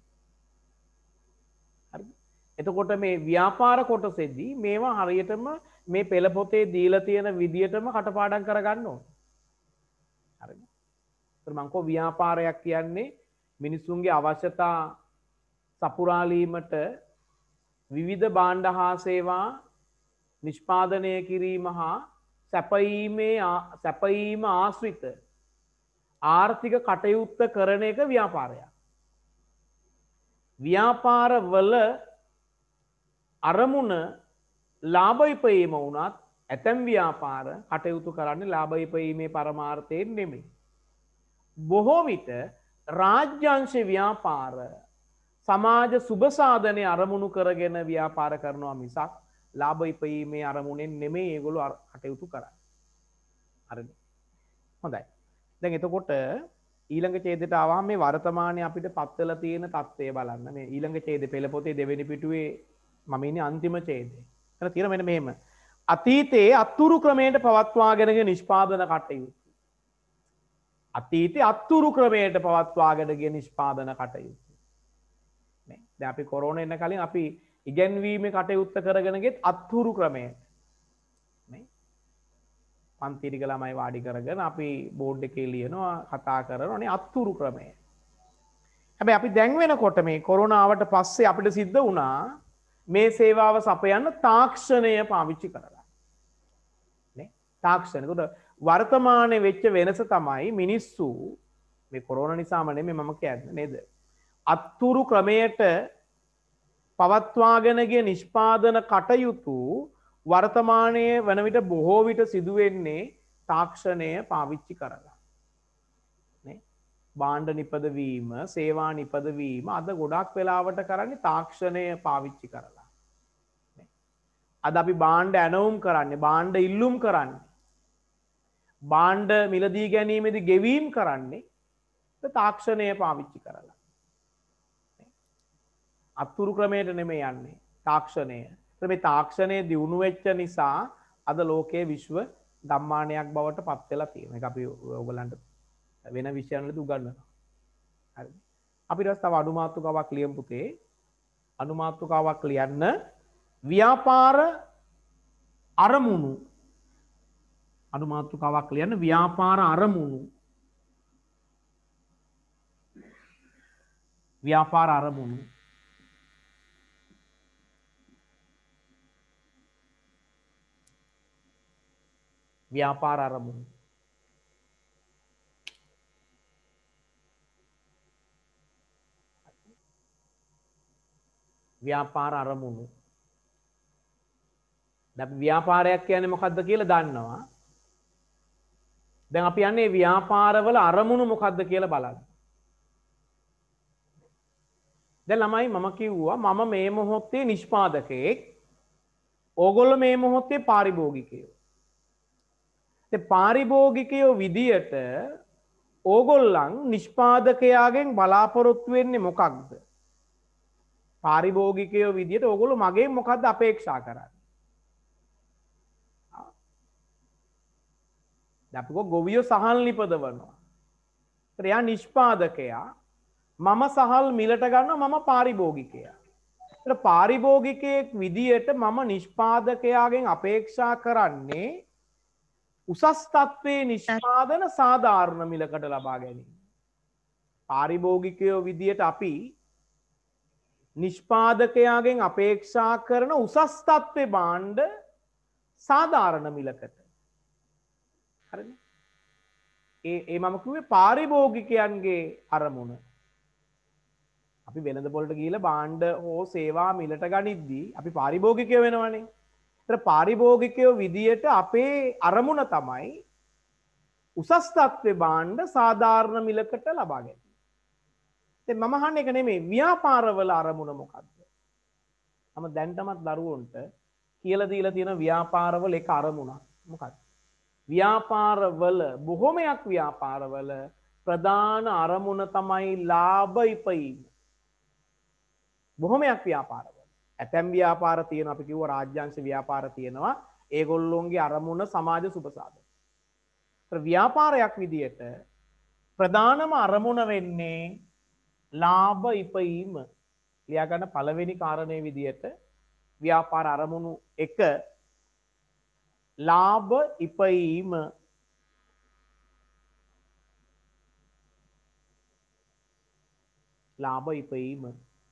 හරිද? එතකොට මේ ව්‍යාපාර කොටසෙදී මේවා හරියටම මේ පෙළ පොතේ දීලා තියෙන විදියටම කටපාඩම් කරගන්න ඕනේ. හරිද? ඒතර මම කෝ ව්‍යාපාරයක් කියන්නේ මිනිසුන්ගේ අවශ්‍යතා සපුරාලීමට විවිධ භාණ්ඩ හා සේවා නිෂ්පාදනය කිරීම හා සැපයීම ආශ්‍රිත ආර්ථික කටයුත්ත කරන එක ව්‍යාපාරයක්. ව්‍යාපාරවල අරමුණ ලාභ ඉපයීම වුණත් ඇතැම් ව්‍යාපාර කටයුතු කරන්නේ ලාභ ඉපයීමේ පරමාර්ථයෙන් නෙමෙයි. බොහෝ විට රාජ්‍යංශ ව්‍යාපාර සමාජ සුබසාධනය අරමුණු කරගෙන ව්‍යාපාර කරනවා මිසක් ලාභ ඉපයීමේ අරමුණෙන් නෙමෙයි ඒගොල්ලෝ කටයුතු කරන්නේ. හරිද? හොඳයි. දැන් එතකොට ඊළඟ ඡේදයට ආවම මේ වර්තමානයේ අපිට පත් වෙලා තියෙන தත්ත්වය බලන්න. මේ ඊළඟ ඡේදේ පෙළ පොතේ දෙවෙනි පිටුවේ මම ඉන්නේ අන්තිම ඡේදේ. එතන තියෙන මෙන්න මෙහෙම. අතීතයේ අතුරු ක්‍රමයට පවත්වාගෙන නිෂ්පාදන කටයුතු. නේ. දැන් අපි කොරෝනා එන්න කලින් අපි ඉගෙනීමේ කටයුත්ත කරගෙන ගෙත් අතුරු ක්‍රමයට. නේ. පන්තිරි ළමයි වාඩි කරගෙන අපි බෝඩ් එකේ ලියනවා කතා කරනවා නේ අතුරු ක්‍රමය. හැබැයි අපි දැන් වෙනකොට මේ කොරෝනා ආවට පස්සේ අපිට සිද්ධ වුණා මේ සේවාව සපයන්න තාක්ෂණය පාවිච්චි කරලා. තාක්ෂණ. ඒකට වර්තමානයේ වෙච්ච වෙනස තමයි මිනිස්සු මේ කොරෝනා නිසාම නෙමෙයි මම කියන්නේ නේද? අත්තුරු ක්‍රමයට පවත්වාගෙන ගිය නිෂ්පාදන කටයුතු වර්තමානයේ වන විට බොහෝ විට සිදු වෙන්නේ තාක්ෂණය පාවිච්චි කරලා. නේ? භාණ්ඩ නිපදවීම, සේවා නිපදවීම අද ගොඩක් වෙලාවට කරන්නේ තාක්ෂණය පාවිච්චි කරලා. නේ? අද අපි භාණ්ඩ ඇනවුම් කරන්නේ, භාණ්ඩ ඉල්ලුම් කරන්නේ, භාණ්ඩ මිලදී ගැනීමේදී ගෙවීම් කරන්නේ තාක්ෂණය පාවිච්චි කරලා. අත්තුරු ක්‍රමයට නෙමෙයි යන්නේ තාක්ෂණය. මේ තාක්ෂණය දියුණු වෙච්ච නිසා අද ලෝකයේ විශ්ව ගම්මානයක් බවට පත් වෙලා තියෙනවා. ඒක අපි ඔයගලන්ට වෙන විෂයන්වලදී උගන්වනවා. හරිද? අපි ඊට පස්සේ තව අනුමාතුකාවක් ලියමු පුතේ. අනුමාතුකාවක් ලියන්න ව්‍යාපාර අරමුණු. අනුමාතුකාවක් ලියන්න ව්‍යාපාර අරමුණු. ව්‍යාපාර අරමුණු. ව්‍යාපාර අරමුණු. ව්‍යාපාර අරමුණු. දැන් ව්‍යාපාරයක් කියන්නේ මොකක්ද කියලා දන්නවා. දැන් අපි යන්නේ ව්‍යාපාරවල අරමුණු මොකක්ද කියලා බලන්න. දැන් ළමයි මම කිව්වා මම මේ මොහොතේ නිෂ්පාදකයෙක්. ඕගොල්ලෝ මේ මොහොතේ පාරිභෝගිකයෝ. පාරිභෝගිකයෝ විදියට ඕගොල්ලන් නිෂ්පාදකයාගෙන් බලාපොරොත්තු වෙන්නේ මොකක්ද? පාරිභෝගිකයෝ විදියට ඕගොල්ලෝ මගෙන් මොකක්ද අපේක්ෂා කරන්නේ? දැන් අපි ගොවියෝ සහල් නිපදවනවා. ඒත් එයා නිෂ්පාදකයා, මම සහල් මිලට ගන්නවා, මම පාරිභෝගිකයා. ඒත් පාරිභෝගිකයෙක් විදියට මම නිෂ්පාදකයාගෙන් අපේක්ෂා කරන්නේ උසස් තත්ත්වයේ නිෂ්පාදන සාධාරණ මිලකට ලබා ගැනීම. පාරිභෝගිකයෝ විදියට අපි නිෂ්පාදකයාගෙන් අපේක්ෂා කරන උසස් තත්ත්වයේ භාණ්ඩ සාධාරණ මිලකට. හරිද? ඒ මම කිව්වේ පාරිභෝගිකයන්ගේ අරමුණ. අපි වෙළඳ පොළට ගිහිල්ලා භාණ්ඩ හෝ සේවා මිලට ගනිද්දී අපි පාරිභෝගිකයෝ වෙනවනේ. පාරිභෝගිකයෝ විදියට අපේ අරමුණ තමයි උසස් තත්ත්වයේ භාණ්ඩ සාධාරණ මිලකට ලබා ගැනීම. දැන් මම අහන්නේ ඒක නෙමෙයි ව්‍යාපාරවල අරමුණ මොකක්ද? මම දැන්ටමත් දරුවන්ට කියලා දීලා තියෙන ව්‍යාපාරවල එක අරමුණක් මොකක්ද? ව්‍යාපාරවල බොහොමයක් ව්‍යාපාරවල ප්‍රධාන අරමුණ තමයි ලාභ ඉපයීම. බොහොමයක් ව්‍යාපාරවල ඇතැම් ව්‍යාපාර තියෙනවා අපි කිව්වා රාජ්‍යාංශ ව්‍යාපාර තියෙනවා ඒගොල්ලොන්ගේ අරමුණ සමාජ සුබසාධන. ව්‍යාපාරයක් විදියට ප්‍රධානම අරමුණ වෙන්නේ ලාභ ඉපයීම. ලියා ගන්න පළවෙනි කාරණේ විදියට ව්‍යාපාර අරමුණු 1 ලාභ ඉපයීම. ලාභ ඉපයීම.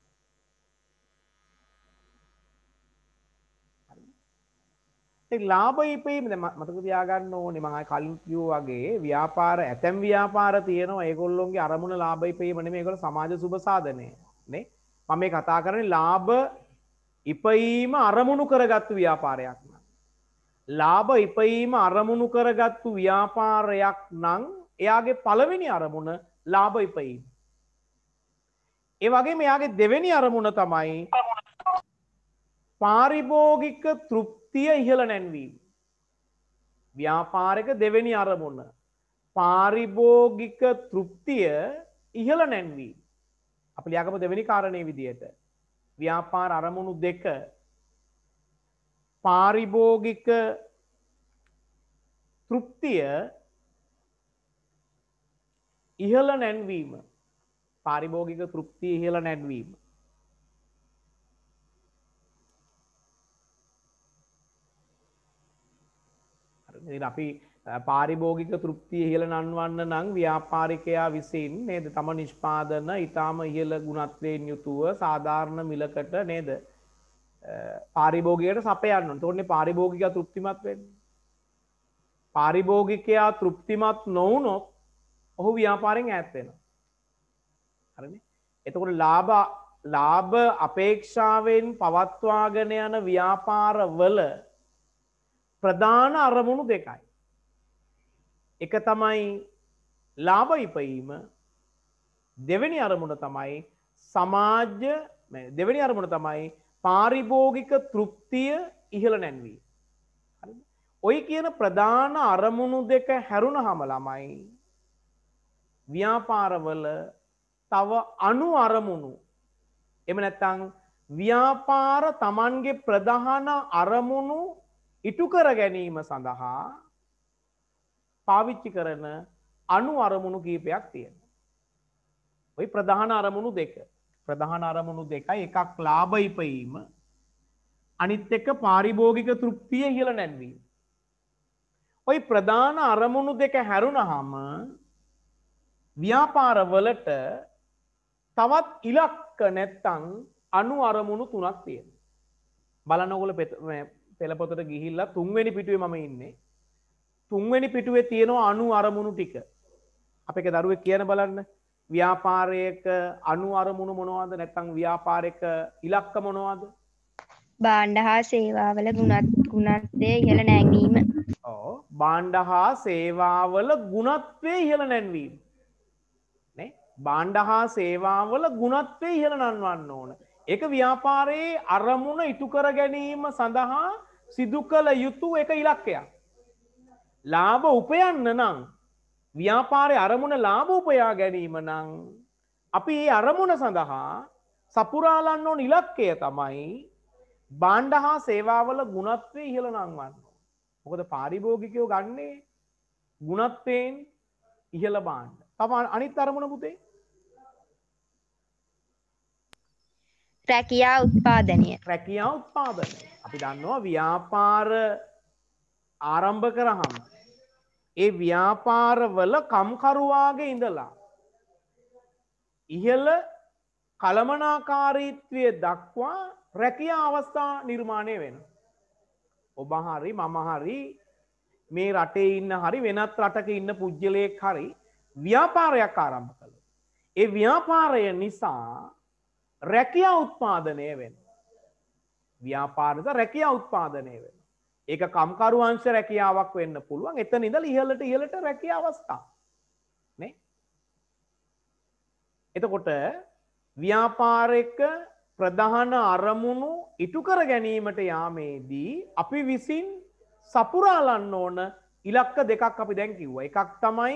ලාභ ඉපයීම දැන් මතක තියාගන්න ඕනේ මම කලින් කිව්වා වගේ ව්‍යාපාර ඇතැම් ව්‍යාපාර තියෙනවා ඒගොල්ලොන්ගේ අරමුණ ලාභ ඉපයීම නෙමෙයි ඒගොල්ලෝ සමාජ සුබ සාධනය නේ මම මේ කතා කරන්නේ ලාභ ඉපයීම අරමුණු කරගත්තු ව්‍යාපාරයක් නම් ලාභ ඉපයීම අරමුණු කරගත්තු ව්‍යාපාරයක් නම් එයාගේ පළවෙනි අරමුණ ලාභ ඉපයීම. ඒ වගේම එයාගේ දෙවෙනි අරමුණ තමයි පාරිභෝගික තෘප්තිය ඉහළ නැන්වීම. ව්‍යාපාරික දෙවෙනි අරමුණ පාරිභෝගික තෘප්තිය ඉහළ නැන්වීම. අපි ලියාගමු දෙවෙනි කාරණේ විදියට ව්‍යාපාර අරමුණු 2 පාරිභෝගික තෘප්තිය ඉහළ නැන්වීම. පාරිභෝගික තෘප්තිය ඉහළ නැන්වීම. අපි පාරිභෝගික තෘප්තිය ඉහළ නන්වන්න නම් ව්‍යාපාරිකයා විසින් නේද තම නිෂ්පාදන ඊටාම ඉහළ ගුණත්වයෙන් යුතුව සාධාරණ මිලකට නේද පාරිභෝගිකයට සපයන්න ඕනේ. ඒතකොට පාරිභෝගිකයා තෘප්තිමත් වෙන්නේ. පාරිභෝගිකයා තෘප්තිමත් නොවුනොත් ඔහු ව්‍යාපාරයෙන් ඈත් වෙනවා. හරිනේ? එතකොට ලාභ අපේක්ෂාවෙන් පවත්වාගෙන යන ව්‍යාපාරවල ප්‍රධාන අරමුණු දෙකයි. එක තමයි ලාභ ඉපයීම, දෙවෙනි අරමුණ තමයි දෙවෙනි අරමුණ තමයි පාරිභෝගික තෘප්තිය ඉහළ නැන්වීම. හරිද? ඔය කියන ප්‍රධාන අරමුණු දෙක හැරුණාම ළමයි ව්‍යාපාරවල තව අනු අරමුණු එහෙම නැත්නම් ව්‍යාපාර Tamanගේ ප්‍රධාන අරමුණු ඉටු කර ගැනීම සඳහා පාවිච්චි කරන අනු අරමුණු කීපයක් තියෙනවා. ওই ප්‍රධාන අරමුණු දෙක. ප්‍රධාන අරමුණු දෙකයි. එකක් ලාභ ඉපයීම, අනිත් එක පාරිභෝගික තෘප්තිය ඉහළ නැන්වීම. ওই ප්‍රධාන අරමුණු දෙක හැරුණාම ව්‍යාපාරවලට තවත් ඉලක්ක නැත්තම් අනු අරමුණු තුනක් තියෙනවා. බලන්න ඕගොල්ලෝ පෙළපොතට ගිහිල්ලා තුන්වෙනි පිටුවේ මම ඉන්නේ. තුන්වෙනි පිටුවේ තියෙනවා අනු අරමුණු ටික. අපේ දරුවෙක් කියන බලන්න ව්‍යාපාරයක අනු අරමුණු මොනවද? නැත්තම් ව්‍යාපාරයක ඉලක්ක මොනවද? භාණ්ඩ හා සේවාවල ගුණත්වය ඉහළ නැංවීම. ඔව්. භාණ්ඩ හා සේවාවල ගුණත්වය ඉහළ නැන්වීම. නේ? භාණ්ඩ හා සේවාවල ගුණත්වය ඉහළ නන්වන්න ඕන. ඒක ව්‍යාපාරයේ අරමුණ ඉටු කර ගැනීම සඳහා සිදු කළ යුතු එක ඉලක්කයක්. ලාභ උපයන්න නම් ව්‍යාපාරයේ අරමුණ ලාභ උපයා ගැනීම නම් අපි මේ අරමුණ සඳහා සපුරාලන්න ඕන ඉලක්කය තමයි භාණ්ඩ හා සේවාවල ගුණත්වය ඉහළ නංවන්න. මොකද පාරිභෝගිකයෝ ගන්නේ ගුණත්වයෙන් ඉහළ භාණ්ඩ. තම අනිත් අරමුණ පුතේ රැකියා උත්පාදනය. රැකියා උත්පාදනය. අපි දන්නවා ව්‍යාපාර ආරම්භ කරාම ඒ ව්‍යාපාරවල කම්කරුවාගේ ඉඳලා ඉහළ කළමනාකාරීත්වය දක්වා රැකියා අවස්ථා නිර්මාණය වෙනවා. ඔබ හරි මම හරි මේ රටේ ඉන්න හරි වෙනත් රටක ඉන්න පුද්ගලයෙක් හරි ව්‍යාපාරයක් ආරම්භ කළා. ඒ ව්‍යාපාරය නිසා රැකියා උත්පාදනය වෙනවා. ව්‍යාපාරද රැකියා උත්පාදනය වෙනවා. ඒක කම්කරු අංශ රැකියාවක් වෙන්න පුළුවන්. එතන ඉඳලා ඉහළට රැකියා අවස්ථා. නේ? එතකොට ව්‍යාපාරික ප්‍රධාන අරමුණු ඉටු කර ගැනීමට යාමේදී අපි විසින් සපුරාලන්න ඕන ඉලක්ක දෙකක් අපි දැන් කිව්වා. එකක් තමයි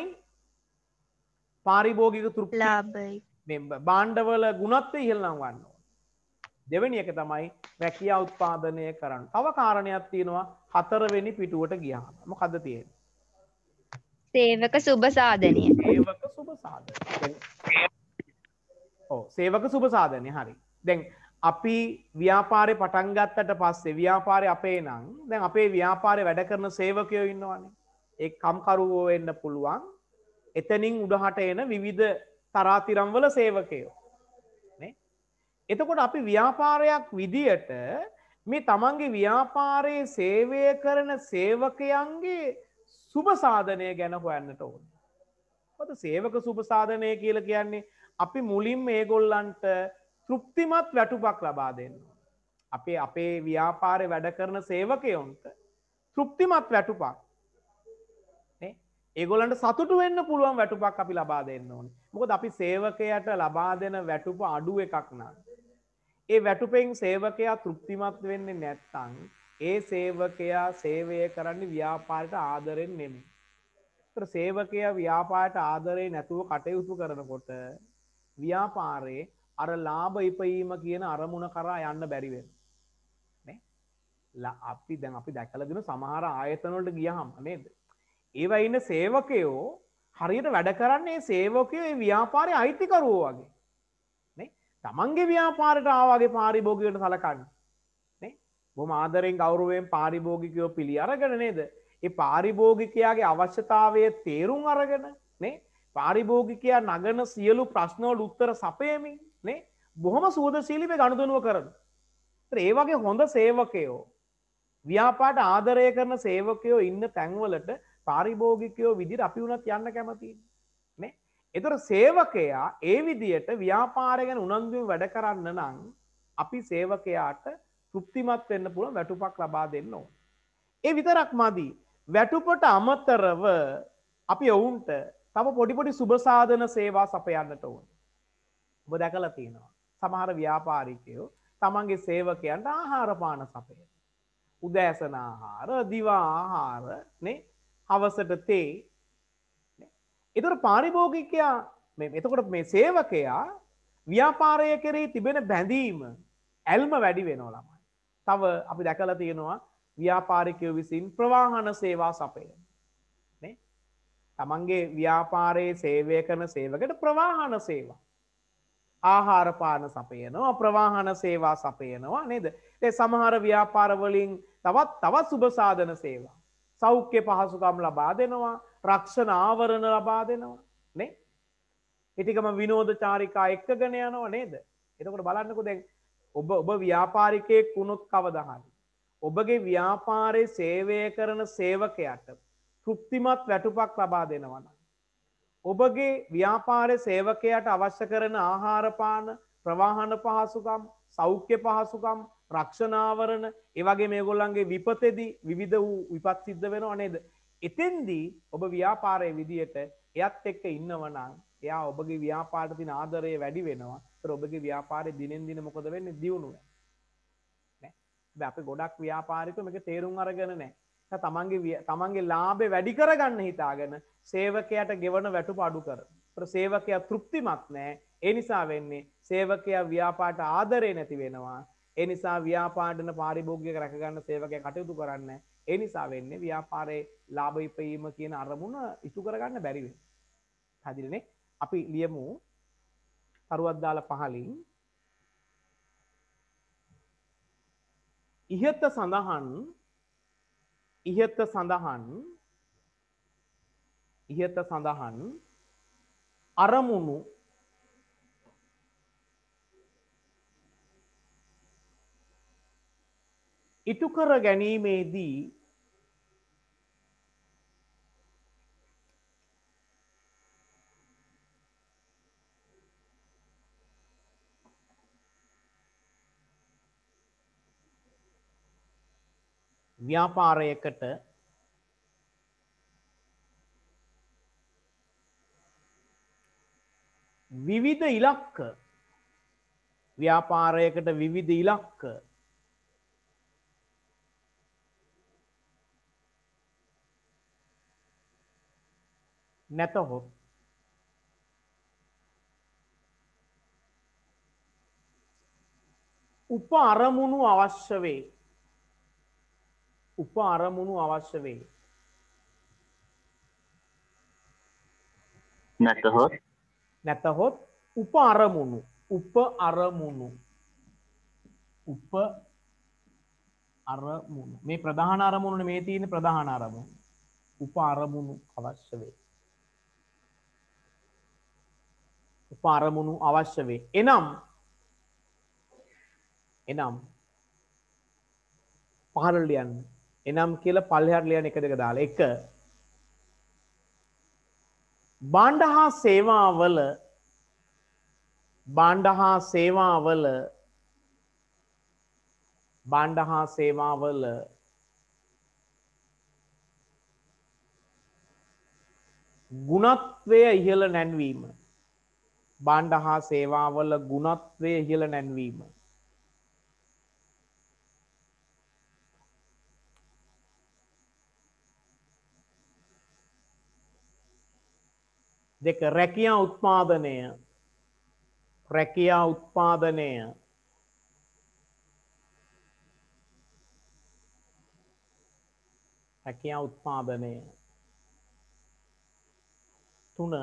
පාරිභෝගික තෘප්තිය. ලාභයි. මේ භාණ්ඩවල ගුණත්වය ඉහළ නංවන්න ඕන. දෙවෙනි එක තමයි රැකියා උත්පාදනය කරන්න. තව කාරණයක් තියෙනවා හතරවෙනි පිටුවට ගියාම. මොකද්ද තියෙන්නේ? සේවක සුබ සාධනය. සේවක සුබ සාධනය. ඔව් සේවක සුබ සාධනය හරි. දැන් අපි ව්‍යාපාරේ පටන් ගත්තට පස්සේ ව්‍යාපාරේ අපේ නම් දැන් අපේ ව්‍යාපාරේ වැඩ කරන සේවකයෝ ඉන්නවනේ. ඒ කම්කරුවෝ වෙන්න පුළුවන්. එතනින් උඩහට එන විවිධ තරාතිරම් වල සේවකයෝ. නේ? එතකොට අපි ව්‍යාපාරයක් විදියට මේ තමන්ගේ ව්‍යාපාරයේ සේවය කරන සේවකයන්ගේ සුබ සාධනය ගැන හොයන්නට ඕනේ. මොකද සේවක සුබ සාධනය කියලා කියන්නේ අපි මුලින්ම මේගොල්ලන්ට තෘප්තිමත් වැටුපක් ලබා දෙන්න. අපේ ව්‍යාපාරේ වැඩ කරන සේවකයන්ට තෘප්තිමත් වැටුපක්. නේ? ඒගොල්ලන්ට සතුටු වෙන්න පුළුවන් වැටුපක් අපි ලබා දෙන්න ඕනේ. මොකද අපි සේවකයාට ලබා දෙන වැටුප අඩු එකක් නං. ඒ වැටුපෙන් සේවකයා තෘප්තිමත් වෙන්නේ නැත්නම් ඒ සේවකයා සේවය කරන්නේ ව්‍යාපාරයට ආදරෙන් නෙමෙයි. ඒතර සේවකයා ව්‍යාපාරයට ආදරේ නැතුව කටයුතු කරනකොට ව්‍යාපාරේ අර ලාභ ඉපයීම කියන අරමුණ කරා යන්න බැරි වෙනවා. නේ? අපි දැකලා දින සමහර ආයතන වලට ගියාම නේද? ඒවා ඉන්න සේවකයෝ හරියට වැඩ කරන්නේ සේවකයෝ ඒ ව්‍යාපාරයේ අයිතිකරුවෝ වගේ. නේ? තමන්ගේ ව්‍යාපාරයට ආවාගේ පාරිභෝගිකයට සලකන්නේ. නේ? බොහොම ආදරෙන් ගෞරවයෙන් පාරිභෝගිකයෝ පිළි අරගෙන නේද? ඒ පාරිභෝගිකයාගේ අවශ්‍යතාවයේ තේරුම් අරගෙන නේ? පාරිභෝගිකයා නගන සියලු ප්‍රශ්න වලට උත්තර සපයමින් නේ? බොහොම සුවදශීලීව ගනුදෙනුව කරන. ඒ වගේ හොඳ සේවකයෝ ව්‍යාපාරට ආදරය කරන සේවකයෝ ඉන්න තැන්වලට පාරිභෝගිකයෝ විදිහට අපි වුණත් යන්න කැමතියි නේ. ඒතර සේවකයා ඒ විදිහට ව්‍යාපාරය ගැන උනන්දුවෙන් වැඩ කරන්න නම් අපි සේවකයාට තෘප්තිමත් වෙන්න පුළුවන් වැටුපක් ලබා දෙන්න ඕන. ඒ විතරක් මදි. වැටුපට අමතරව අපි ඔවුන්ට තව පොඩි පොඩි සුබ සාධන සේවා සපයන්නට ඕන. ඔබ දැකලා තියෙනවා. සමහර ව්‍යාපාරිකයෝ තමන්ගේ සේවකයන්ට ආහාර පාන සපයන. උදෑසන ආහාර, දිවා ආහාර, නේ? හවසට තේ. ඒතර පාරිභෝගිකයා එතකොට මේ සේවකයා ව්‍යාපාරය කෙරෙහි තිබෙන බැඳීම, ඇල්ම වැඩි වෙනවා ළමයි. තව අපි දැකලා තියෙනවා ව්‍යාපාරිකයෝ විසින් ප්‍රවාහන සේවා සපයන. නේ? තමන්ගේ ව්‍යාපාරයේ සේවය කරන සේවකට ප්‍රවාහන සේවා, ආහාර පාන සපයනවා, ප්‍රවාහන සේවා සපයනවා නේද? ඒ සමහර ව්‍යාපාර වලින් තවත් සුබ සාධන සේවා, සෞඛ්‍ය පහසුකම් ලබා දෙනවා, රක්ෂණ ආවරණ ලබා දෙනවා නේ? ඊටිකම විනෝද චාරිකා එක්කගෙන යනවා නේද? එතකොට බලන්නකෝ දැන් ඔබ ව්‍යාපාරිකයෙක් වුණොත් කවදා හරි ඔබගේ ව්‍යාපාරයේ සේවය කරන සේවකයාට තෘප්තිමත් වැටුපක් ලබා දෙනවා නම්, ඔබගේ ව්‍යාපාරයේ සේවකයාට අවශ්‍ය කරන ආහාර පාන, ප්‍රවාහන පහසුකම්, සෞඛ්‍ය පහසුකම්, රක්ෂණ ආවරණ, ඒ වගේ මේගොල්ලන්ගේ විපතේදී විවිධ වූ විපත් සිද්ධ වෙනවා නේද? එතෙන්දී ඔබ ව්‍යාපාරයේ විදියට එයත් එක්ක ඉන්නවනම් එයා ඔබගේ ව්‍යාපාරයට තියෙන ආදරය වැඩි වෙනවා. ඒතර ඔබගේ ව්‍යාපාරේ දිනෙන් දින මොකද වෙන්නේ? දියුණු වෙනවා. නේ? හැබැයි අපි ගොඩක් ව්‍යාපාරිකයෝ මේක තේරුම් අරගෙන නැහැ. තමන්ගේ ලාභේ වැඩි කරගන්න හිතාගෙන සේවකයාට ගෙවන වැටුප අඩු කරනවා. ඒතර සේවකයා තෘප්තිමත් නැහැ. ඒ නිසා වෙන්නේ සේවකයා ව්‍යාපාරට ආදරේ නැති වෙනවා. ඒ නිසා ව්‍යාපාරන පාරිභෝගික රැක ගන්න සේවකයා කටයුතු කරන්නේ. ඒ නිසා වෙන්නේ ව්‍යාපාරේ ලාභ ඉපීම කියන අරමුණ ඉටු කරගන්න බැරි වෙනවා. හදිනේ අපි ලියමු තරුවක් දාලා පහලින් ඉහත සඳහන් අරමුණු ඉටු කර ගැනීමේදී ව්‍යාපාරයකට විවිධ ඉලක්ක නැතහොත් උප අරමුණු අවශ්‍ය වේ. නැතහොත් උප අරමුණු මේ ප්‍රධාන අරමුණනේ මේ තියෙන ප්‍රධාන අරමුණ. උප අරමුණු අවශ්‍ය වේ. එනම් පහළ ලියන්න. එනම් කියලා පල්ලෙහාට ලියන්න එක දෙක දාලා. 1 භාණ්ඩ හා සේවාවල ගුණත්වය ඉහළ නැන්වීම. භාණ්ඩ හා සේවාවල ගුණත්වය ඉහළ නැන්වීම. දෙක රැකියා උත්පාදනය. 3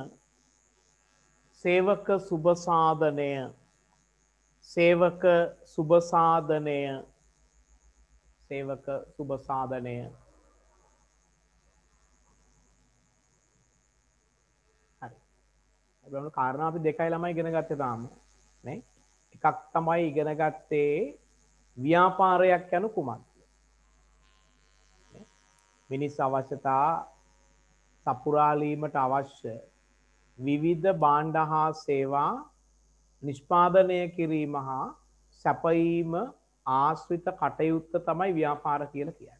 සේවක සුබසාධනය. හරි. කාරණා අපි දෙකයි ළමයි ඉගෙන ගත්තේ තාම නේ. එකක් තමයි ඉගෙන ගත්තේ ව්‍යාපාරයක් යනු කුමක්ද? මිනිස් අවශ්‍යතා සපුරාලීමට අවශ්‍ය විවිධ භාණ්ඩ හා සේවා නිෂ්පාදනය කිරීම හා සැපයීම ආශ්‍රිත කටයුත්ත තමයි ව්‍යාපාර කියලා කියන්නේ.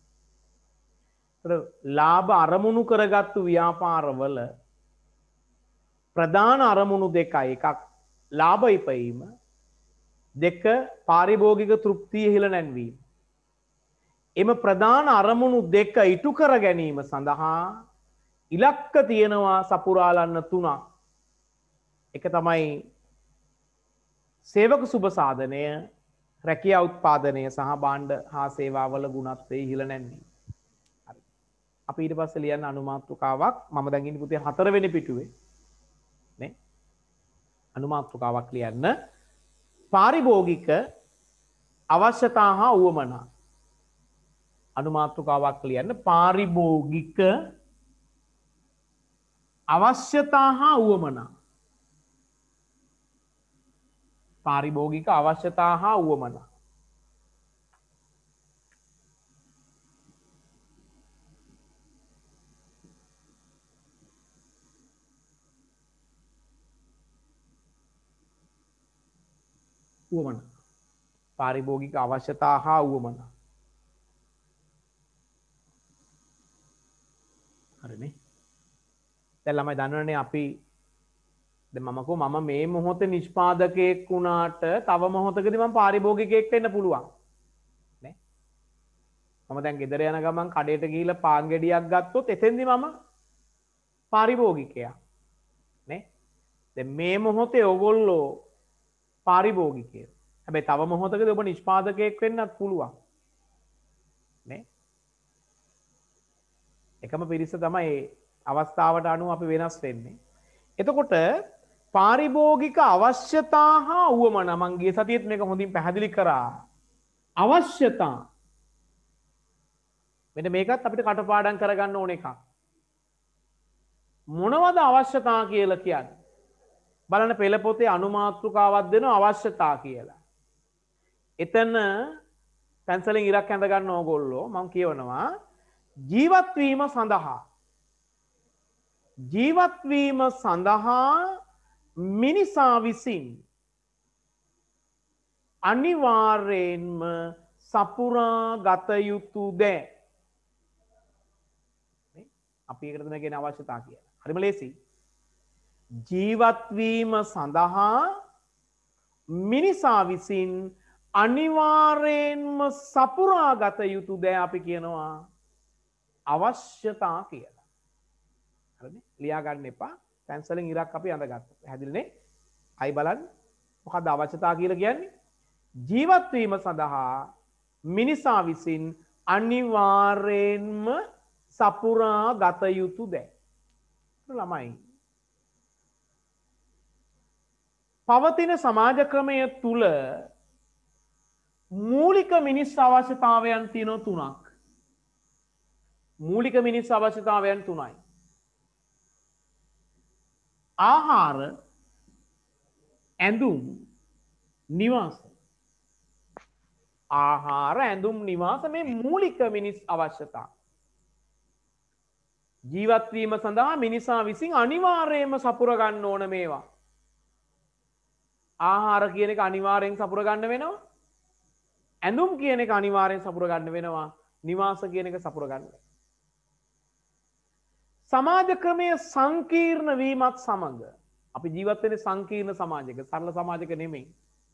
ලාභ අරමුණු කරගත්තු ව්‍යාපාරවල ප්‍රධාන අරමුණු දෙකයි. එකක් ලාභ ඉපයීම, දෙක පාරිභෝගික තෘප්තිය ඉහළ නැන්වීම. එම ප්‍රධාන අරමුණු දෙක ඉටු කර ගැනීම සඳහා ඉලක්ක තියෙනවා සපුරාලන්න තුනක්. එක තමයි සේවක සුබ සාධනය, රැකියා උත්පාදනය සහ භාණ්ඩ හා සේවාවල ගුණත්වය ඉහළ නැන්වීම. අපි ඊට පස්සේ ලියන්න අනුමාතෘකාවක්. මම දැන් ඉන්නේ පුතේ 4 වෙනි පිටුවේ නේ. අනුමාතෘකාවක් ලියන්න. පාරිභෝගික අවශ්‍යතා හා උවමනා. අනුමාතෘකාවක් ලියන්න. පාරිභෝගික අවශ්‍යතා හා උවමනා. පාරිභෝගික අවශ්‍යතා හා උවමනා. උවමනා. පාරිභෝගික අවශ්‍යතා හා උවමනා. හරිනේ. දැන් ළමයි දන්නවනේ අපි දැන් මම මේ මොහොතේ නිෂ්පාදකයෙක් වුණාට තව මොහොතකදී මම පාරිභෝගිකයෙක් වෙන්න පුළුවන් නේ. මම දැන් ගෙදර යන ගමන් කඩේට ගිහිල්ලා පාන් ගෙඩියක් ගත්තොත් එතෙන්දී මම පාරිභෝගිකයා නේ. දැන් මේ මොහොතේ ඔයගොල්ලෝ පාරිභෝගිකයෝ. හැබැයි තව මොහොතකදී ඔබ නිෂ්පාදකයෙක් වෙන්නත් පුළුවන් නේ. එකම පිරිස තමයි අවස්ථාවට අනුව අපි වෙනස් වෙන්නේ. එතකොට පාරිභෝගික අවශ්‍යතා හා උවමනා මං ගිය සතියේත් මේක හොඳින් පැහැදිලි කරා. අවශ්‍යතා මෙන්න මේකත් අපිට කටපාඩම් කරගන්න ඕන එකක්. මොනවද අවශ්‍යතා කියලා කියන්නේ? බලන්න පෙළ පොතේ අනුමාතෘකාවක් දෙනවා අවශ්‍යතා කියලා. එතන පැන්සලෙන් ඉරක් ඇඳ ගන්න ඕගොල්ලෝ මම කියවනවා ජීවත් වීම සඳහා මිනිසා විසින් අනිවාර්යෙන්ම සපුරා ගත යුතු දෑ. අපි ඒකට තමයි කියන අවශ්‍යතා කියලා. හරිම ලේසි. ජීවත් වීම සඳහා මිනිසා විසින් අනිවාර්යෙන්ම සපුරා ගත යුතු දෑ අපි කියනවා අවශ්‍යතා කියලා. හරිනේ? ලියා ගන්න එපා. පැන්සලෙන් ඉරක් අපි අඳගත්තා. පැහැදිලිනේ? අයි බලන්න. මොකක්ද අවශ්‍යතා කියලා කියන්නේ? ජීවත් වීම සඳහා මිනිසා විසින් අනිවාර්යෙන්ම සපුරා ගත යුතු දෑ. ළමයි පවතින සමාජ ක්‍රමය තුල මූලික මිනිස් අවශ්‍යතාවයන් තියෙනවා තුනක්. මූලික මිනිස් අවශ්‍යතාවයන් තුනයි. ආහාර, ඇඳුම්, නිවාස. ආහාර, ඇඳුම්, නිවාස මේ මූලික මිනිස් අවශ්‍යතා. ජීවත් වීම සඳහා මිනිසා විසින් අනිවාර්යයෙන්ම සපුර ගන්න ඕන මේවා. ආහාර කියන එක අනිවාර්යෙන් සපුර ගන්න වෙනවා. ඇඳුම් කියන එක අනිවාර්යෙන් සපුර ගන්න වෙනවා. නිවාස කියන එක සපුර ගන්න වෙනවා. සමාජ ක්‍රමය සංකීර්ණ වීමත් සමග අපි ජීවත් වෙන්නේ සංකීර්ණ සමාජයක, සරල සමාජයක නෙමෙයි.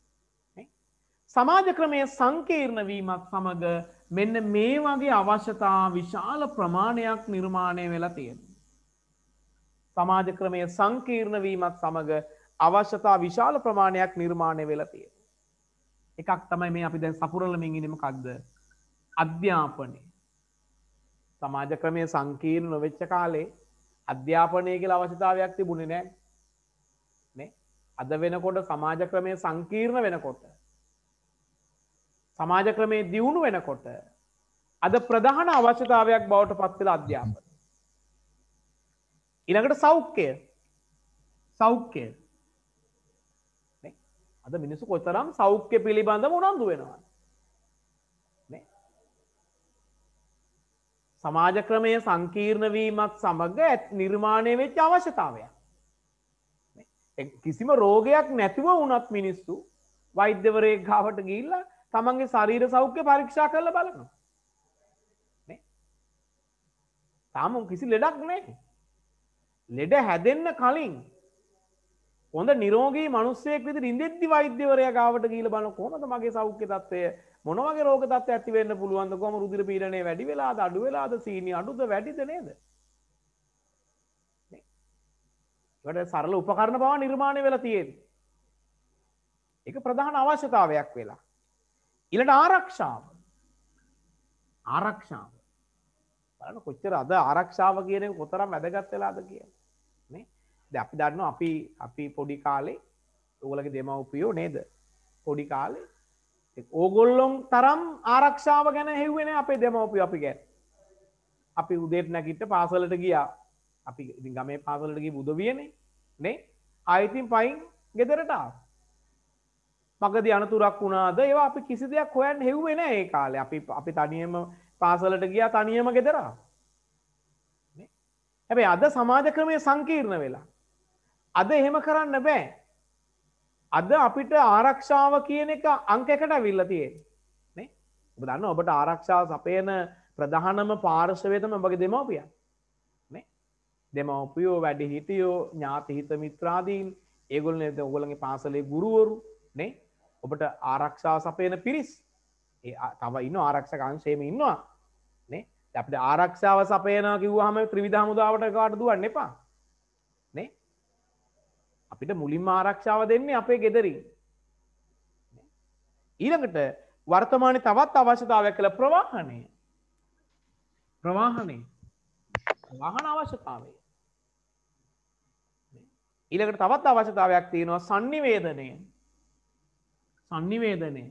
සමාජ ක්‍රමය සංකීර්ණ වීමත් සමග මෙන්න මේ වගේ අවශ්‍යතා විශාල ප්‍රමාණයක් නිර්මාණය වෙලා තියෙනවා. සමාජ ක්‍රමය සංකීර්ණ වීමත් සමග අවශ්‍යතා විශාල ප්‍රමාණයක් නිර්මාණය වෙලා තියෙනවා. එකක් තමයි මේ අපි දැන් සපුරලමින් ඉන්නේ මොකක්ද? අධ්‍යාපනය. සමාජ ක්‍රමය සංකීර්ණ නොවෙච්ච කාලේ අධ්‍යාපනය කියලා අවශ්‍යතාවයක් තිබුණේ නැහැ. නේ? අද වෙනකොට සමාජ ක්‍රමය සංකීර්ණ වෙනකොට සමාජ ක්‍රමයේ දියුණු වෙනකොට අද ප්‍රධාන අවශ්‍යතාවයක් බවට පත් වෙලා අධ්‍යාපනය. ඊළඟට සෞඛ්‍යය. නේ? අද මිනිස්සු කොතරම් සෞඛ්‍ය පිළිබඳව උනන්දු වෙනවද? නේ? සමාජ ක්‍රමය සංකීර්ණ වීමත් සමග නිර්මාණය වෙච්ච අවශ්‍යතාවයක්. කිසිම රෝගයක් නැතිව වුණත් මිනිස්සු වෛද්‍යවරයෙක් ගාවට ගිහිල්ලා තමන්ගේ ශරීර සෞඛ්‍ය පරීක්ෂා කරලා බලනවා. නේ? තාම කිසි ලෙඩක් නැහැ. ලෙඩ හැදෙන්න කලින් හොඳ නිරෝගී මිනිස්සෙක් විදිහට ඉඳෙද්දි වෛද්‍යවරයා ගාවට ගිහිල්ලා බලන කොහොමද මගේ සෞඛ්‍ය තත්ත්වය මොන වගේ රෝග තත්ත්වයක් ඇති වෙන්න පුළුවන්ද කොහොම රුධිර පීඩනය වැඩි වෙලාද අඩු වෙලාද සීනි අඩුද වැඩිද නේද? ඒකට සරල උපකරණ බව නිර්මාණය වෙලා තියෙන්නේ. ඒක ප්‍රධාන අවශ්‍යතාවයක් වෙලා. ඊළඟ ආරක්ෂාව. ආරක්ෂාව. බලන්න කොච්චර අද ආරක්ෂාව කියන එක කොතරම් වැදගත් වෙලාද කියලා. නේ? දැන් අපි දන්නවා අපි පොඩි කාලේ ඕගොල්ලෝගේ දෙමව්පියෝ නේද? පොඩි කාලේ ඕගොල්ලොන් තරම් ආරක්ෂාව ගැන හෙව්වේ නෑ අපේ දෙමව්පියෝ අපි ගැන. අපි උදේට නැගිට පාසලට ගියා. අපි ඉතින් ගමේ පාසලට ගිහ උදවියනේ නේ ආයෙත් පයින් ගෙදරට ආවා. මගදී අනතුරක් වුණාද ඒවා අපි කිසි දෙයක් හොයන්න හෙව්වේ නෑ ඒ කාලේ. අපි තනියම පාසලට ගියා තනියම ගෙදර ආවා. නේ? හැබැයි අද සමාජ ක්‍රමය සංකීර්ණ වෙලා. අද එහෙම කරන්න බෑ. අද අපිට ආරක්ෂාව කියන එක අංක 1ට අවිල්ලා තියෙන්නේ. නේ? ඔබ දන්නවා ඔබට ආරක්ෂාව සපයන ප්‍රධානම පාර්ශවය තමයි ඔබගේ දෙමව්පියන්. දෙමව්පියෝ වැඩිහිටියෝ ඥාති හිත මිත්‍රාදීන් ඒගොල්ලෝ ඔයගොල්ලන්ගේ පාසලේ ගුරුවරු නේ ඔබට ආරක්ෂාව සපයන පිරිස් ඒ තව ඉන්න ආරක්ෂක අංශයේම ඉන්නවා නේ අපිට ආරක්ෂාව සපයනවා කිව්වහම ත්‍රිවිධ හමුදාවට කාට දුවන්න එපා නේ අපිට මුලින්ම ආරක්ෂාව දෙන්නේ අපේ ගෙදරින් ඊළඟට වර්තමානයේ තවත් අවශ්‍යතාවයක් කියලා ප්‍රවාහනය වාහන අවශ්‍යතාවය ඊළඟට තවත් අවශ්‍යතාවයක් තියෙනවා sannivedanaය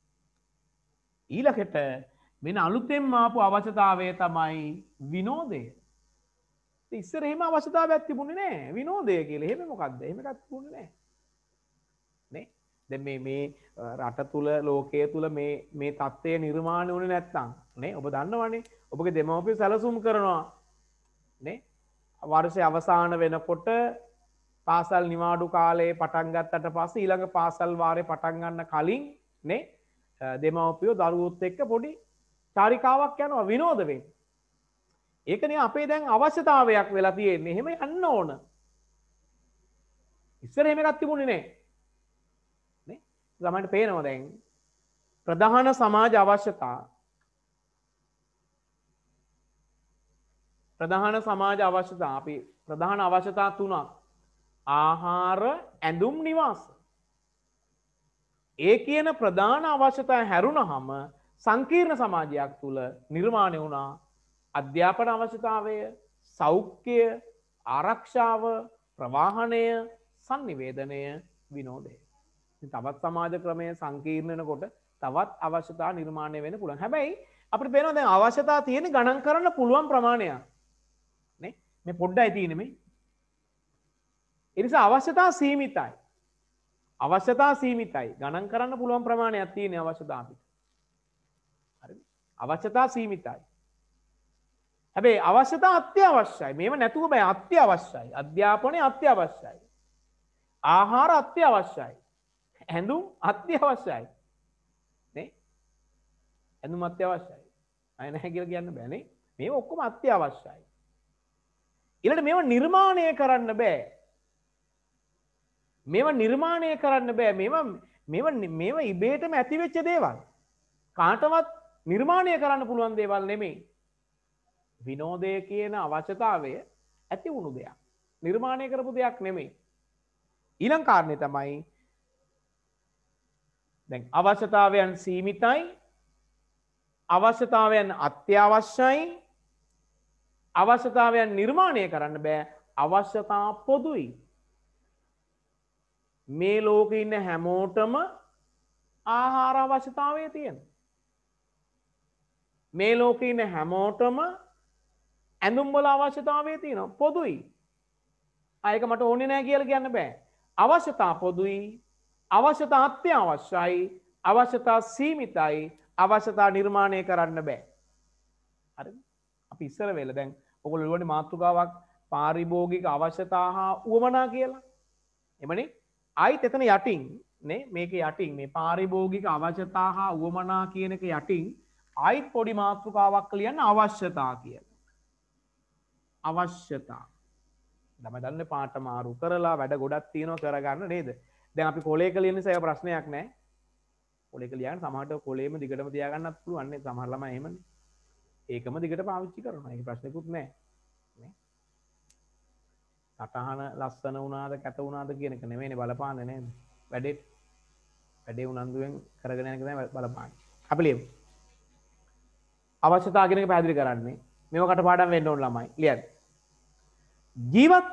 ඊළඟට මෙන්න අලුතෙන් ආපු අවශ්‍යතාවය තමයි විනෝදය. ඉස්සර එහෙම අවශ්‍යතාවයක් තිබුණේ නැහැ විනෝදය කියලා. එහෙම මොකද්ද? එහෙම එකක් තිබුණේ නැහැ. නේ? දැන් මේ රට තුල ලෝකයේ තුල මේ தත්ත්වය නිර්මාණය වුණේ නැත්තම් නේ ඔබ දන්නවනේ ඔබගේ දෙමව්පිය සැලසුම් කරනවා නේ වර්ෂයේ අවසාන වෙනකොට පාසල් නිවාඩු කාලේ පටන් ගත්තට පස්සේ ඊළඟ පාසල් වාරේ පටන් ගන්න කලින් නේ දෙමව්පියෝ දරුවොත් එක්ක පොඩි චාරිකාවක් යනවා විනෝද වෙන්න. ඒකනේ අපේ දැන් අවශ්‍යතාවයක් වෙලා තියෙන්නේ. එහෙම යන්න ඕන. ඉස්සර එහෙම එකක් තිබුණේ නැහැ. නේ? ළමයින්ට පේනවා දැන් ප්‍රධාන සමාජ අවශ්‍යතා අපි ප්‍රධාන අවශ්‍යතා 3ක් ආහාර ඇඳුම් නිවාස ඒ කියන ප්‍රධාන අවශ්‍යතා හැරුණහම සංකීර්ණ සමාජයක් තුල නිර්මාණය වුණා අධ්‍යාපන අවශ්‍යතාවය සෞඛ්‍ය ආරක්ෂාව ප්‍රවාහනය sannivedanaya විනෝදය. තවත් සමාජ ක්‍රමය සංකීර්ණ වෙනකොට තවත් අවශ්‍යතා නිර්මාණය වෙන්න පුළුවන්. හැබැයි අපිට පේනවා දැන් අවශ්‍යතා තියෙන ගණන් කරන්න පුළුවන් ප්‍රමාණයක්. නේ? මේ පොඩ්ඩයි තියෙන්නේ මේ. ඒ නිසා අවශ්‍යතා සීමිතයි. ගණන් කරන්න පුළුවන් ප්‍රමාණයක් තියෙන අවශ්‍යතා අපිට. හරිද? අවශ්‍යතා සීමිතයි. හැබැයි අවශ්‍යතා අත්‍යවශ්‍යයි. මේව නැතුව බෑ අත්‍යවශ්‍යයි. අධ්‍යාපනය අත්‍යවශ්‍යයි. ආහාර අත්‍යවශ්‍යයි. ඇඳුම් අත්‍යවශ්‍යයි. නේ? ඇඳුම් අත්‍යවශ්‍යයි. අය නැහැ කියලා කියන්න බෑනේ. මේව ඔක්කොම අත්‍යවශ්‍යයි. ඊළඟට මේව නිර්මාණය කරන්න බෑ. මේවා ඉබේටම ඇති වෙච්ච දේවල්. කාටවත් නිර්මාණය කරන්න පුළුවන් දේවල් නෙමෙයි. විනෝදය කියන අවශ්‍යතාවය ඇති වුණු දෙයක්. නිර්මාණය කරපු දෙයක් නෙමෙයි. ඊළඟ කාරණේ තමයි දැන් අවශ්‍යතාවයන් සීමිතයි. අවශ්‍යතාවයන් අත්‍යවශ්‍යයි. අවශ්‍යතාවයන් නිර්මාණය කරන්න බෑ. අවශ්‍යතා පොදුයි. මේ ලෝකේ ඉන්න හැමෝටම ආහාර අවශ්‍යතාවය තියෙනවා. මේ ලෝකේ ඉන්න හැමෝටම ඇඳුම් වල අවශ්‍යතාවය තියෙනවා. පොදුයි. ආයක මට ඕනේ නැහැ කියලා කියන්න බෑ. අවශ්‍යතා පොදුයි. අවශ්‍යතා අත්‍යවශ්‍යයි. අවශ්‍යතා සීමිතයි. අවශ්‍යතා නිර්මාණය කරන්න බෑ. හරිද? අපි ඉස්සර වෙලා දැන් ඔයගොල්ලෝ වුණේ මාතෘකාවක් පාරිභෝගික අවශ්‍යතා හා උවමනා කියලා. එමනේ ආයිත් එතන යටින් නේ මේක යටින් මේ පාරිභෝගික අවශ්‍යතා හා උවමනා කියන එක යටින් ආයිත් පොඩි මාතෘකාවක් ලියන්න අවශ්‍යතා කියලා. අවශ්‍යතා. ළමයි දන්නේ පාට මාරු කරලා වැඩ ගොඩක් තියෙනවා කරගන්න නේද? දැන් අපි කොලේක ලියන නිසා ඒක ප්‍රශ්නයක් නෑ. කොලේක ලියන්න සමහරට කොලේම දිගටම තියාගන්නත් පුළුවන් නේ. සමහර ළමයි එහෙමනේ. ඒකම දිගට පාවිච්චි කරනවා. ඒක ප්‍රශ්නකුත් නෑ. නේ? සටහන ලස්සන වුණාද කැත වුණාද කියන එක නෙමෙයිනේ බලපාන්නේ නේද? වැඩේ උනන්දුවෙන් කරගෙන යන එක තමයි බලපාන්නේ. අපි ලියමු. අවශ්‍යතා කියන එක පැහැදිලි කරන්නේ. මේව කටපාඩම් වෙන්න ඕන ළමයි. ලියන්න. ජීවත්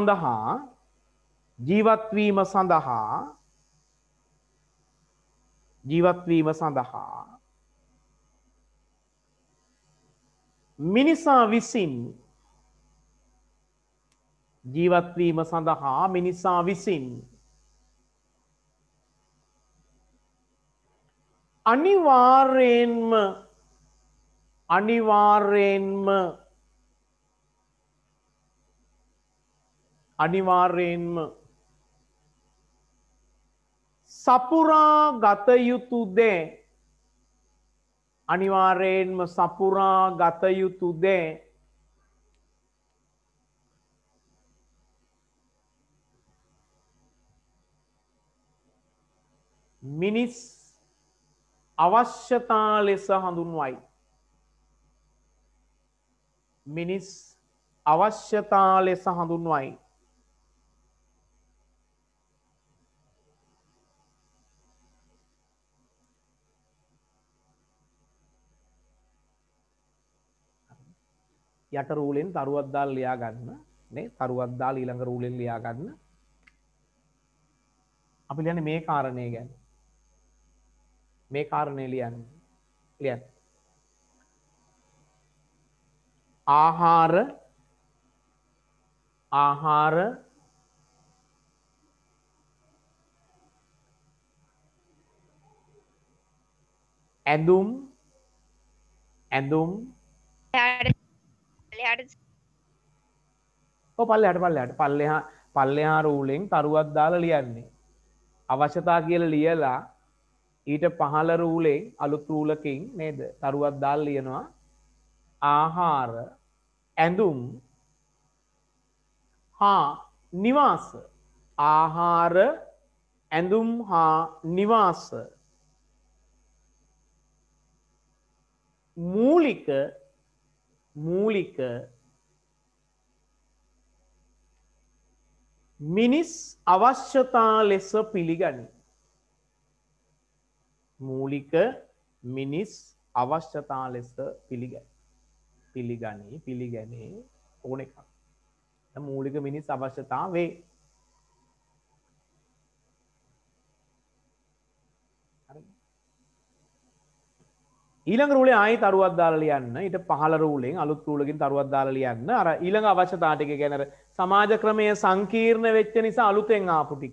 වීම සඳහා මිනිසා විසින් අනිවාර්යෙන්ම සපුරා ගත යුතු දේ මිනිස් අවශ්‍යතා ලෙස හඳුන්වයි. මිනිස් අවශ්‍යතා ලෙස හඳුන්වයි. යට රූලෙන් තරුවක් දාලා ලියා ගන්න නේ තරුවක් දාලා ඊළඟ රූලෙන් ලියා ගන්න. අපි ලියන්නේ මේ කාරණේ ගැන. මේ කාරණේ ලියන්න. ආහාර ඇඳුම් පල්ලෙහා රූලෙන් තරුවක් දාලා ලියන්නේ. අවශ්‍යතා කියලා ලියලා ඊට පහළ රූලෙන් අලුත් රූලකින් නේද තරුවක් දාලා ලියනවා ආහාර ඇඳුම් හා නිවාස. ආහාර ඇඳුම් හා නිවාස මූලික මිනිස් අවශ්‍යතා ලෙස පිළිගනි. මූලික මිනිස් අවශ්‍යතා ලෙස පිළිගනී ඕන එකක්. මූලික මිනිස් අවශ්‍යතා වේ. ඊළඟ රූලේ ආයි තරුවක් දාලා ලියන්න. ඊට පහළ රූලෙන් අලුත් රූලකින් තරුවක් දාලා ලියන්න. අර ඊළඟ අවශ්‍යතා ටික කියන්නේ අර සමාජ ක්‍රමයේ සංකීර්ණ වෙච්ච නිසා අලුතෙන් ආපු ටික.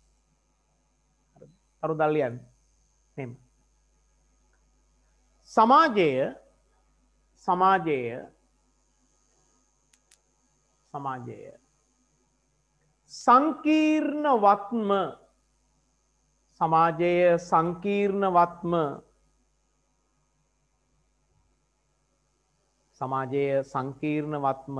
තරු දාලා ලියන්න. එහෙම. සමාජය සංකීර්ණවත්ම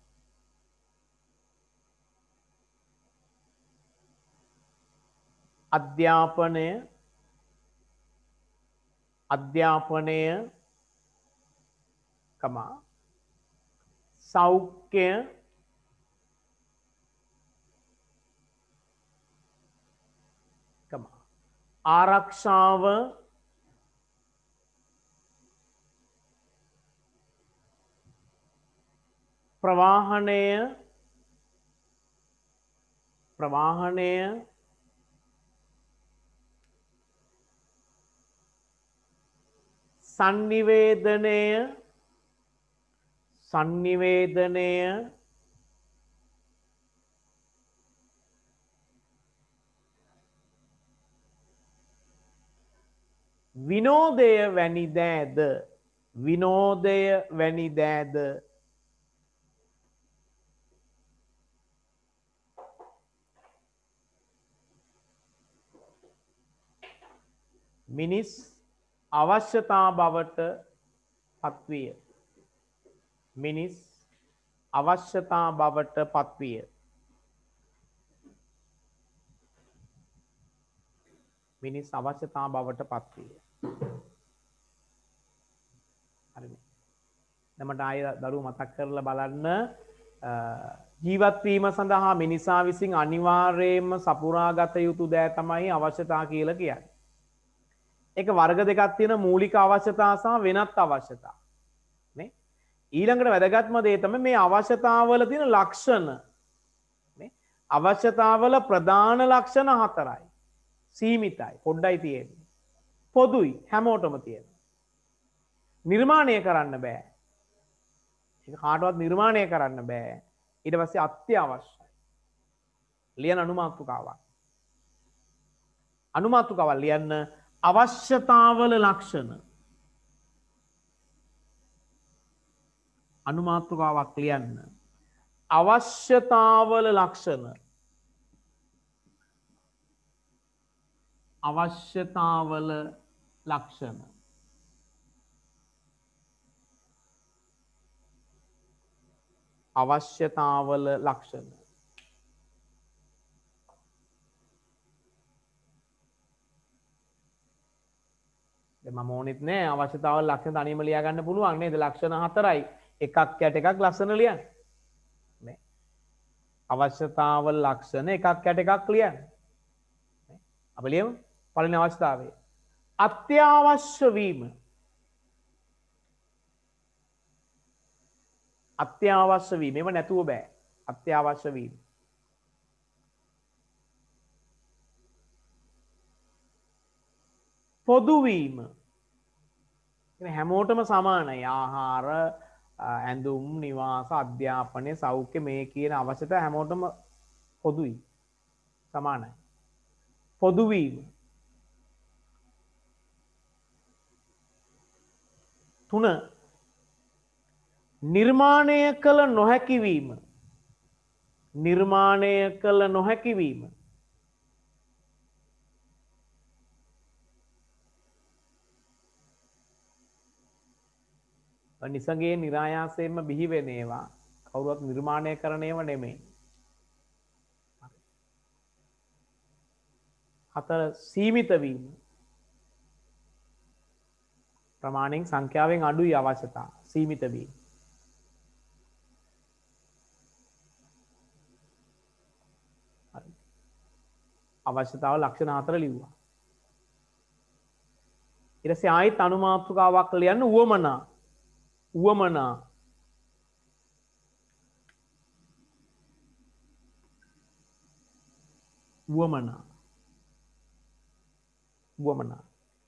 අධ්‍යාපනය සෞඛ්‍ය ආරක්ෂාව ප්‍රවාහනය සංනිවේදනය විනෝදය වැනි දෑද විනෝදය වැනි දෑද මිනිස් අවශ්‍යතා බවට පත්විය. මිනිස් අවශ්‍යතා බවට පත්විය. මිනිස් අවශ්‍යතා බවට පත්විය. හරිනේ. දැන් ආය දරුවෝ මතක් කරලා බලන්න ජීවත් වීම සඳහා මිනිසා විසින් අනිවාර්යයෙන්ම සපුරාගත යුතු දෑ තමයි අවශ්‍යතා කියලා කියන්නේ. ඒක වර්ග දෙකක් තියෙන මූලික අවශ්‍යතා සහ වෙනත් අවශ්‍යතා. නේ? ඊළඟට වැදගත්ම දේ තමයි මේ අවශ්‍යතාවල තියෙන ලක්ෂණ. නේ? අවශ්‍යතාවල ප්‍රධාන ලක්ෂණ හතරයි. සීමිතයි. පොඩ්ඩයි තියෙන්නේ. පොදුයි හැමෝටම තියෙනවා. නිර්මාණය කරන්න බෑ. ඒක කාටවත් නිර්මාණය කරන්න බෑ. ඊට පස්සේ අත්‍යවශ්‍යයි. ලියන අනුමාතෘකාවක්. අනුමාතෘකාවක් ලියන්න අවශ්‍යතාවල ලක්ෂණ. අනුමාතෘකාවක් ලියන්න අවශ්‍යතාවල ලක්ෂණ. අවශ්‍යතාවල ලක්ෂණ. අවශ්‍යතාවල ලක්ෂණ. මම ඕනෙත් නෑ අවශ්‍යතාවල ලක්ෂණ තනියම ලියා ගන්න පුළුවන් නේද? ලක්ෂණ හතරයි. එකක් යට එකක් ලක්ෂණ ලියන්න. නේ. අවශ්‍යතාවල ලක්ෂණ එකක් යට එකක් ලියන්න. නේ. අපි ලියමු. පළවෙනි අවස්ථාවේ අත්‍යවශ්‍ය වීම. අත්‍යවශ්‍ය වීම. මේව නැතුව බෑ. අත්‍යවශ්‍ය වීම. පොදු වීම. හැමෝටම සමානයි. ආහාර, ඇඳුම්, නිවාස, අධ්‍යාපනය, සෞඛ්‍ය මේ කියන අවශ්‍යතා හැමෝටම පොදුයි. සමානයි. පොදු වීම. 3 නිර්මාණය කළ නොහැකි වීම. නිර්මාණය කළ නොහැකි වීම. නිසගේ නිරායාසයෙන්ම බිහි වෙන ඒවා කවුරුවත් නිර්මාණය කරන ඒවා නෙමෙයි. 4 සීමිත වීම. ප්‍රමාණයෙන් සංඛ්‍යාවෙන් අඩුයි අවශ්‍යතා. සීමිත වීම. අවශ්‍යතාව ලක්ෂණ 4 ලිව්වා. ඊට පස්සේ ආයෙත් අනුමාතෘකාවක් ලියන්න උවමනා. උවමනා. උවමනා. උවමනා.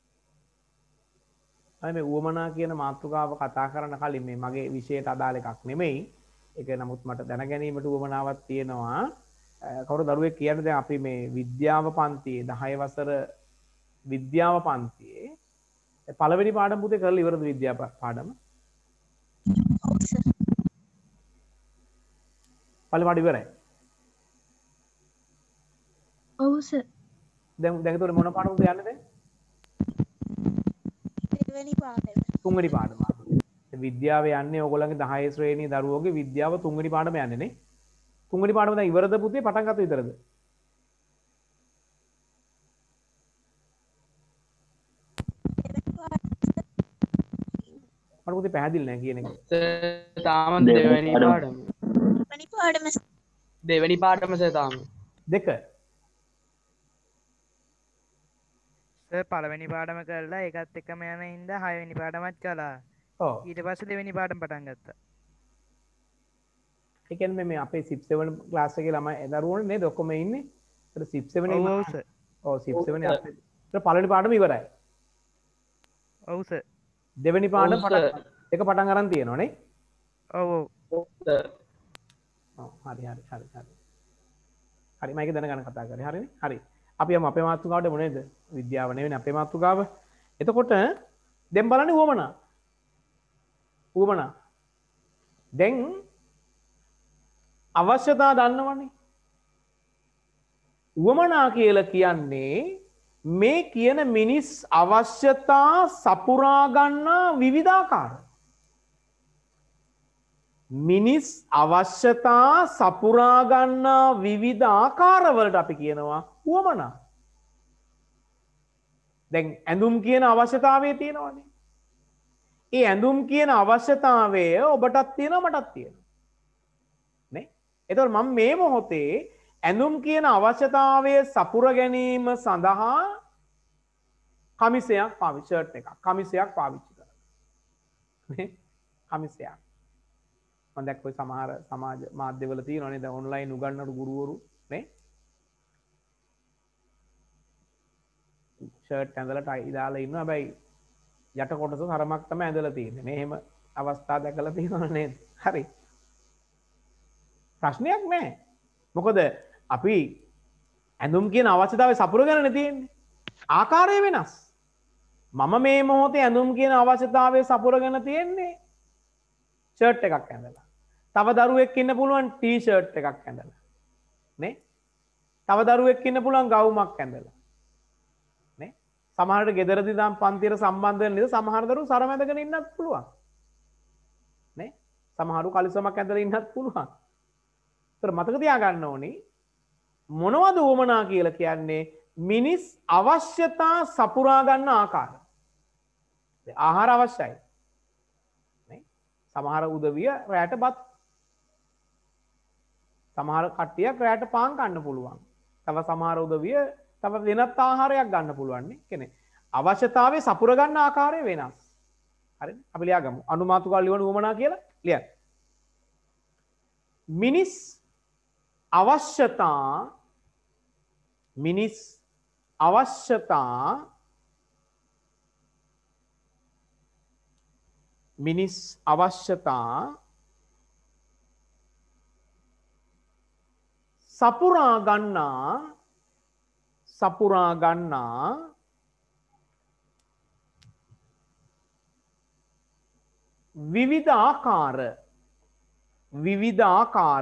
මේ උවමනා කියන මාතෘකාව කතා කරන්න කලින් මේ මගේ විෂයට අදාළ එකක් නෙමෙයි. ඒක නමුත් මට දැන ගැනීමට උවමනාවක් තියෙනවා. කවුරු දරුවෙක් කියන්නේ දැන් අපි මේ විද්‍යාව පන්තියේ 10 වසර විද්‍යාව පන්තියේ පළවෙනි පාඩම පුතේ කරලා ඉවරද විද්‍යාව පාඩම? ඔව් සර්. පළවෙනි පාඩම ඉවරයි. ඔව් සර්. දැන් ඒතකොට මොන පාඩමද යන්නේ දැන්? දෙවෙනි පාඩම. තුන්වෙනි පාඩම. විද්‍යාව යන්නේ ඕගොල්ලන්ගේ 10 ශ්‍රේණියේ දරුවෝගේ විද්‍යාව තුන්වෙනි පාඩම යන්නේ නේ. තුන්වෙනි පාඩම දැන් ඉවරද පුතේ පටන් ගත්ත විතරද? මට පුතේ පැහැදිලි නැහැ කියන එක. තාම දෙවැනි පාඩම. දෙවෙනි පාඩම. දෙවැනි පාඩම සර් තාම. දෙක. සර් පළවෙනි පාඩම කරලා ඒකත් එක්කම යන හින්දා හයවෙනි පාඩමත් කළා. ඔව්. ඊට පස්සේ දෙවෙනි පාඩම පටන් ගත්තා. ඒ කියන්නේ මේ අපේ 6 7 ක්ලාස් එකේ ළමයි දරුවෝනේ නේද ඔක්කොම ඉන්නේ. ඒතර 6 7 ඔව් ඔව් සර්. ඔව් 6 7 අපේ. ඒතර පළවෙනි පාඩම ඉවරයි. ඔව් සර්. දෙවෙනි පාඩම ඔව් සර්. එක පටන් අරන් තියෙනවා නේ. ඔව් ඔව්. ඔව් හරි හරි හරි හරි. හරි මම ඒක දැනගන්න කතා කරේ. හරිනේ? හරි. අපි යමු අපේ මාතෘකාවට මොනේද? විද්‍යාව නෙවෙයි අපේ මාතෘකාව. එතකොට දැන් බලන්න උවමනා. උවමනා. දැන් අවශ්‍යතා දන්නවනේ. උවමනා කියලා කියන්නේ මේ කියන මිනිස් අවශ්‍යතා සපුරා ගන්නා විවිධාකාර. මිනිස් අවශ්‍යතා සපුරා ගන්නා විවිධ ආකාරවලට අපි කියනවා උවමනා. දැන් ඇඳුම් කියන අවශ්‍යතාවය තියෙනවනේ. ඒ ඇඳුම් කියන අවශ්‍යතාවය ඔබටත් තියෙනවා මටත් තියෙනවා. නේ? එතකොට මම මේ මොහොතේ ඇඳුම් කියන අවශ්‍යතාවය සපුර ගැනීම සඳහා කමිසයක් පාවිච්චි ෂර්ට් එකක් කමිසයක් පාවිච්චි කරනවා. නේ? කමිසයක්. මම දැක්කේ සමහර සමාජ මාධ්‍යවල තියෙනවනේ දැන් ඔන්ලයින් උගන්වන ගුරුවරු නේ? ෂර්ට් ඇඳලා ටයි දාලා ඉන්නවා. හැබැයි යට කොටස තරමක් තමයි ඇඳලා තියෙන්නේ. මේ එහෙම අවස්ථා දැකලා තියෙනව නේද? හරි. ප්‍රශ්නයක් නැහැ. මොකද අපි ඇඳුම් කියන අවශ්‍යතාවය සපුරගන්නනේ තියෙන්නේ. ආකාරය වෙනස්. මම මේ මොහොතේ ඇඳුම් කියන අවශ්‍යතාවය සපුරගෙන තියෙන්නේ ෂර්ට් එකක් ඇඳලා. තව දරුවෙක් ඉන්න පුළුවන් ටී-ෂර්ට් එකක් ඇඳලා. නේ? තව දරුවෙක් ඉන්න පුළුවන් ගවුමක් ඇඳලා. නේ? සමහරට ගෙදරදී නම් පන්තියට සම්බන්ධ වෙන නිසා සමහර දරුවෝ සරම ඇඳගෙන ඉන්නත් පුළුවන්. නේ? සමහරු කලිසමක් ඇඳලා ඉන්නත් පුළුවන්. ඒතර මතක තියාගන්න ඕනේ මොනවද උවමනා කියලා කියන්නේ මිනිස් අවශ්‍යතා සපුරා ගන්න ආකාරය. ආහාර අවශ්‍යයි. නේ? සමහර උදවිය රැට බත් සමහර කට්ටියක් රැට පාන් ගන්න පුළුවන්. තව සමහර උදවිය තව වෙනත් ආහාරයක් ගන්න පුළුවන් නේ. කියන්නේ අවශ්‍යතාවයේ සපුර ගන්න ආකාරය වෙනස්. හරිද? අපි ලියාගමු. අනුමාතුකා ලියවන උවමනා කියලා ලියන්න. මිනිස් අවශ්‍යතා සපුරා ගන්නා විවිධ ආකාර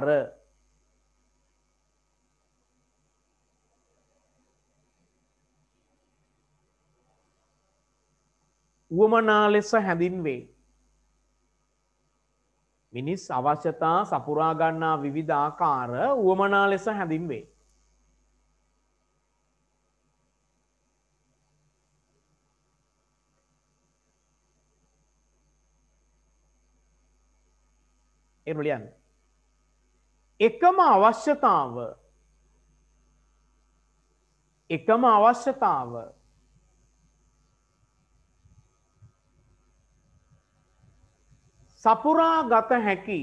උවමනා ලෙස හැඳින්වේ. මිනිස් අවශ්‍යතා සපුරා ගන්නා විවිධ ආකාර උවමනා ලෙස හැඳින්වේ. එහෙම ලියන්න. එකම අවශ්‍යතාව සපුරා ගත හැකි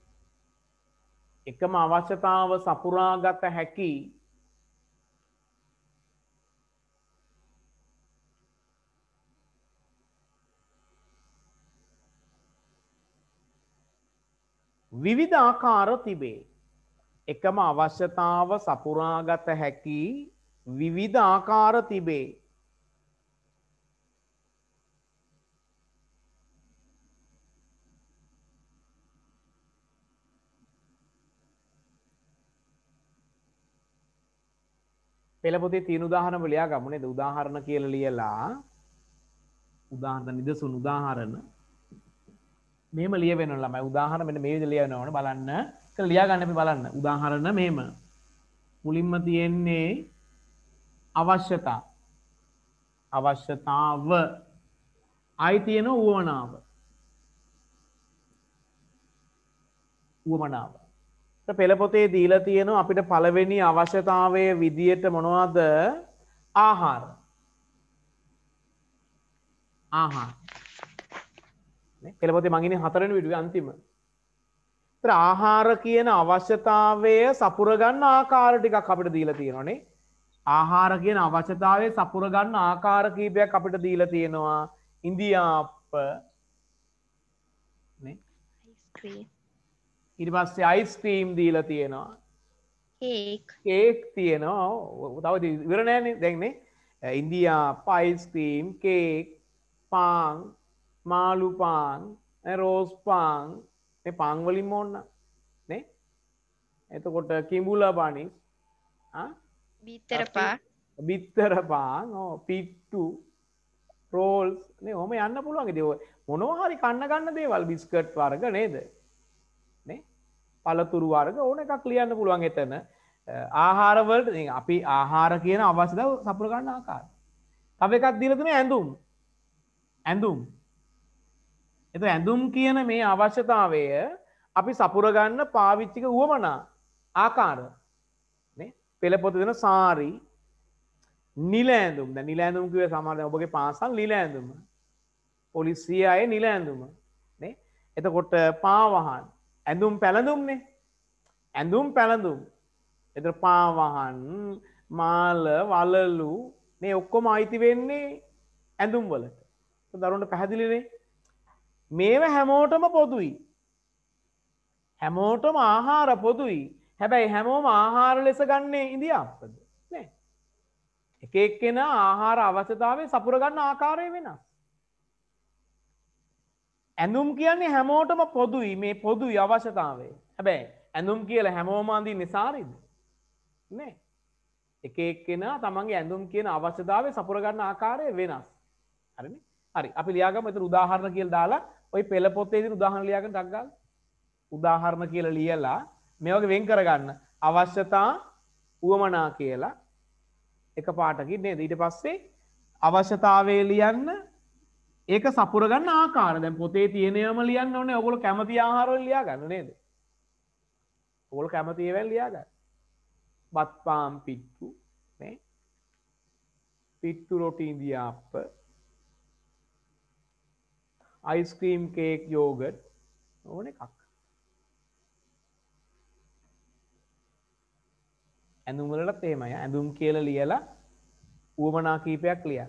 විවිධ ආකාර තිබේ. එකම අවශ්‍යතාව සපුරාගත හැකි විවිධ ආකාර තිබේ. පෙළ පොතේ තියෙන උදාහරණ ලියා ගමු නේද? උදාහරණ කියලා ලියලා උදාහරණ නිදසුන් උදාහරණ මෙහෙම ලියවෙන්න ළමයි. උදාහරණ මෙන්න මේ විදිහට ලියවෙන්න ඕන බලන්න. ඒක ලියා ගන්න අපි බලන්න. උදාහරණ මෙහෙම. මුලින්ම තියෙන්නේ අවශ්‍යතාව. ආයි තියෙන උවමනාව. පෙළ පොතේ දීලා තියෙනවා අපිට පළවෙනි අවශ්‍යතාවයේ විදියට මොනවද? ආහාර. නේ පෙළ පොතේ මං ඉන්නේ 4 වෙනි වීඩියෝ අන්තිම. ඒතර ආහාර කියන අවශ්‍යතාවය සපුර ගන්න ආකාර ටිකක් අපිට දීලා තියෙනවානේ. ආහාර කියන අවශ්‍යතාවය සපුර ගන්න ආකාර කීපයක් අපිට දීලා තියෙනවා. ඉන්දියාප්ප නේ ඊට පස්සේ අයිස්ක්‍රීම් දීලා තියෙනවා. කේක් තියෙනවා. තව ඉවර නෑනේ දැන් නේ. ඉන්දියාප්ප, අයිස්ක්‍රීම්, කේක්, පාන්, මාළු පාන්, රෝස් පාන් මේ පාන් වලින් ඕන්න නේ එතකොට කිඹුලා බනිස් බිත්තරපා බිත්තර පාන් පිට්ටු රෝල්ස් නේ ඔහම යන්න පුළුවන් ඉතින් ඔය මොනවා හරි කන්න ගන්න දේවල් බිස්කට් වර්ග නේද නේ පළතුරු වර්ග ඕන එකක් ලියන්න පුළුවන් එතන ආහාර වලට අපි ආහාර කියන අවශ්‍යතාව සපුර ගන්න ආකාරය. තව එකක් දීලා තියෙනවා ඇඳුම්. ඇඳුම්. එතකොට ඇඳුම් කියන මේ අවශ්‍යතාවය අපි සපුර ගන්න පාවිච්චි කරන උවමනා ආකාර නේ පෙළ පොත දෙන සාරි නිල ඇඳුම්. දැන් නිල ඇඳුම් කිව්වේ සමහර දැන් ඔබගේ පාසල් නිල ඇඳුම. පොලිසිය අය නිල ඇඳුම නේ. එතකොට පාවහන් ඇඳුම් පැළඳුම්නේ. ඇඳුම් පැළඳුම් එතකොට පාවහන් මාල වලලු මේ ඔක්කොම අයිති වෙන්නේ ඇඳුම් වලට. දරුවන්ට පැහැදිලිනේ. මේව හැමෝටම පොදුයි. හැමෝටම ආහාර පොදුයි. හැබැයි හැමෝම ආහාර ලෙස ගන්නේ ඉන්දියාප්පද නේ. එක එක්කෙනා ආහාර අවශ්‍යතාවය සපුර ගන්න ආකාරය වෙනස්. ඇඳුම් කියන්නේ හැමෝටම පොදුයි මේ පොදුයි අවශ්‍යතාවය. හැබැයි ඇඳුම් කියලා හැමෝම අඳින්නේ සාරිද? නේ. එක එක්කෙනා තමන්ගේ ඇඳුම් කියන අවශ්‍යතාවය සපුර ගන්න ආකාරය වෙනස්. හරිනේ? හරි. අපි ලියාගමු. ඒතර උදාහරණ කියලා දාලා ওই පෙළ පොතේ ඉදිරි උදාහරණ ලියාගෙන ටක් ගාලා. උදාහරණ කියලා ලියලා මේ වගේ වෙන් කරගන්න. අවශ්‍යතා උවමනා කියලා එක පාටකින් නේද? ඊට පස්සේ අවශ්‍යතාවය ලියන්න ඒක සපුර ගන්න ආකාර. දැන් පොතේ තියෙනවම ලියන්න ඕනේ. ඔයගොල්ලෝ කැමති ආහාර වල ලියා ගන්න නේද? ඔයගොල්ලෝ කැමති ඒවා ලියා ගන්න. බත් පාන් පිට්ටු නේ? පිට්ටු රොටි ඉන්දියාප්ප අයිස්ක්‍රීම් කේක් යෝගට් ඕන එකක්. ඇඳුම් වලටත් එහෙමයි. ඇඳුම් කියලා ලියලා උවමනා කීපයක් ලියන්න.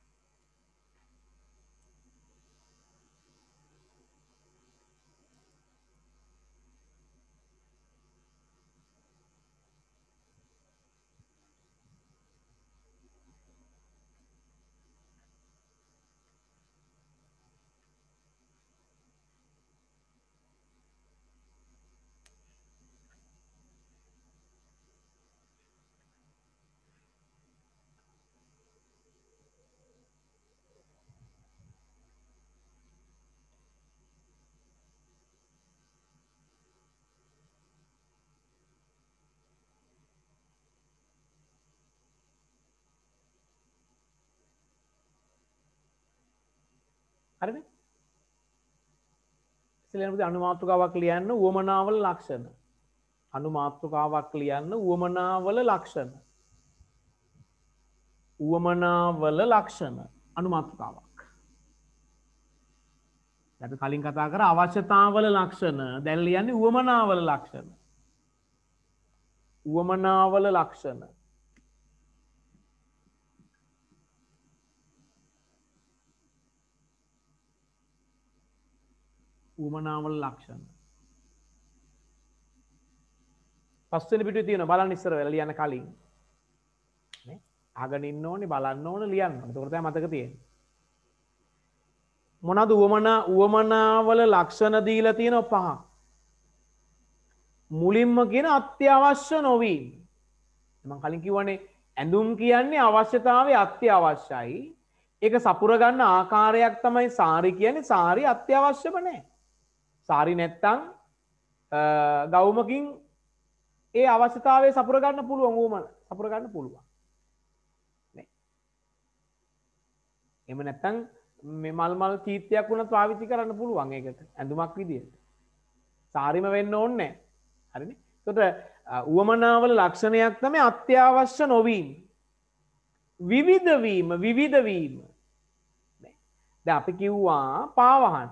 හරිද? ඉතින් අනුමාත්‍රකාවක් ලියන්න උවමනාවල ලක්ෂණ. අනුමාත්‍රකාවක් ලියන්න උවමනාවල ලක්ෂණ. උවමනාවල ලක්ෂණ අනුමාත්‍රකාවක්. අපි කලින් කතා කර අවශ්‍යතාවල ලක්ෂණ. දැන් ලියන්නේ උවමනාවල ලක්ෂණ. උවමනාවල ලක්ෂණ. උවමනාවල ලක්ෂණ. පස්වෙනි පිටුවේ තියෙනවා බලන්න ඉස්සර වෙලා ලියන්න කලින්. නේ? අහගෙන ඉන්න ඕනේ බලන්න ඕනේ ලියන්න ඕනේ. එතකොට තමයි මතක තියෙන්නේ. මොනවාද උවමනාවල ලක්ෂණ දීලා තියෙනවා පහ. මුලින්ම කියන අත්‍යවශ්‍ය නොවීම. මම කලින් කිව්වනේ ඇඳුම් කියන්නේ අවශ්‍යතාවය අත්‍යවශ්‍යයි. ඒක සපුර ගන්න ආකාරයක් තමයි සාරි කියන්නේ. සාරි අත්‍යවශ්‍යම නැහැ. සාරි නැත්තම් ගවුමකින් ඒ අවශ්‍යතාවය සපුර ගන්න පුළුවන් වුමන සපුර ගන්න පුළුවන් නේ. එහෙම නැත්තම් මේ මල් චීත්‍යයක් වුණත් පාවිච්චි කරන්න පුළුවන් ඒකට ඇඳුමක් විදියට. සාරිම වෙන්න ඕනේ නැහැ. හරිනේ. එතකොට උවමනාවල ලක්ෂණයක් තමයි අත්‍යවශ්‍ය නොවීම. විවිධ වීම නේ. දැන් අපි කිව්වා පාවහන්.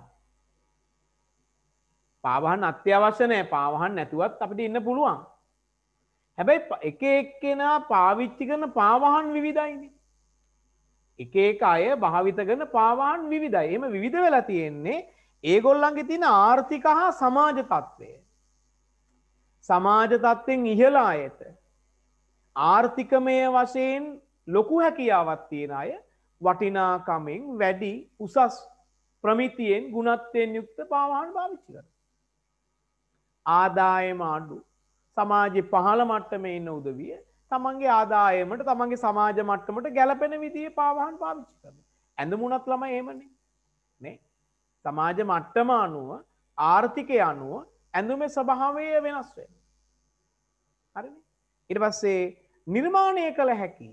පාවහන් අත්‍යවශ්‍ය නැහැ. පාවහන් නැතුවත් අපිට ඉන්න පුළුවන්. හැබැයි එක එක්කෙනා පාවිච්චි කරන පාවහන් විවිධයිනේ. එක එක අය භාවිත කරන පාවහන් විවිධයි. එහෙම විවිධ වෙලා තියෙන්නේ ඒගොල්ලන්ගේ තියෙන ආර්ථික හා සමාජ තත්ත්වය. සමාජ තත්ත්වෙන් ඉහළ අයට ආර්ථිකමය වශයෙන් ලොකු හැකියාවක් තියෙන අය වටිනාකමින් වැඩි උසස් ප්‍රමිතියෙන් ගුණත්වයෙන් යුක්ත පාවාහන පාවිච්චි කරනවා. ආදායම අඩු සමාජයේ පහළ මට්ටමේ ඉන්න උදවිය තමන්ගේ ආදායමට තමන්ගේ සමාජ මට්ටමට ගැලපෙන විදිහේ පාවාහන පාවිච්චි කරනවා. ඇඳුමුණත් ළමයි එහෙමනේ. නේ? සමාජ මට්ටම අනුව ආර්ථිකය අනුව ඇඳුමේ ස්වභාවය වෙනස් වෙනවා. හරිනේ? ඊට පස්සේ නිර්මාණය කළ හැකි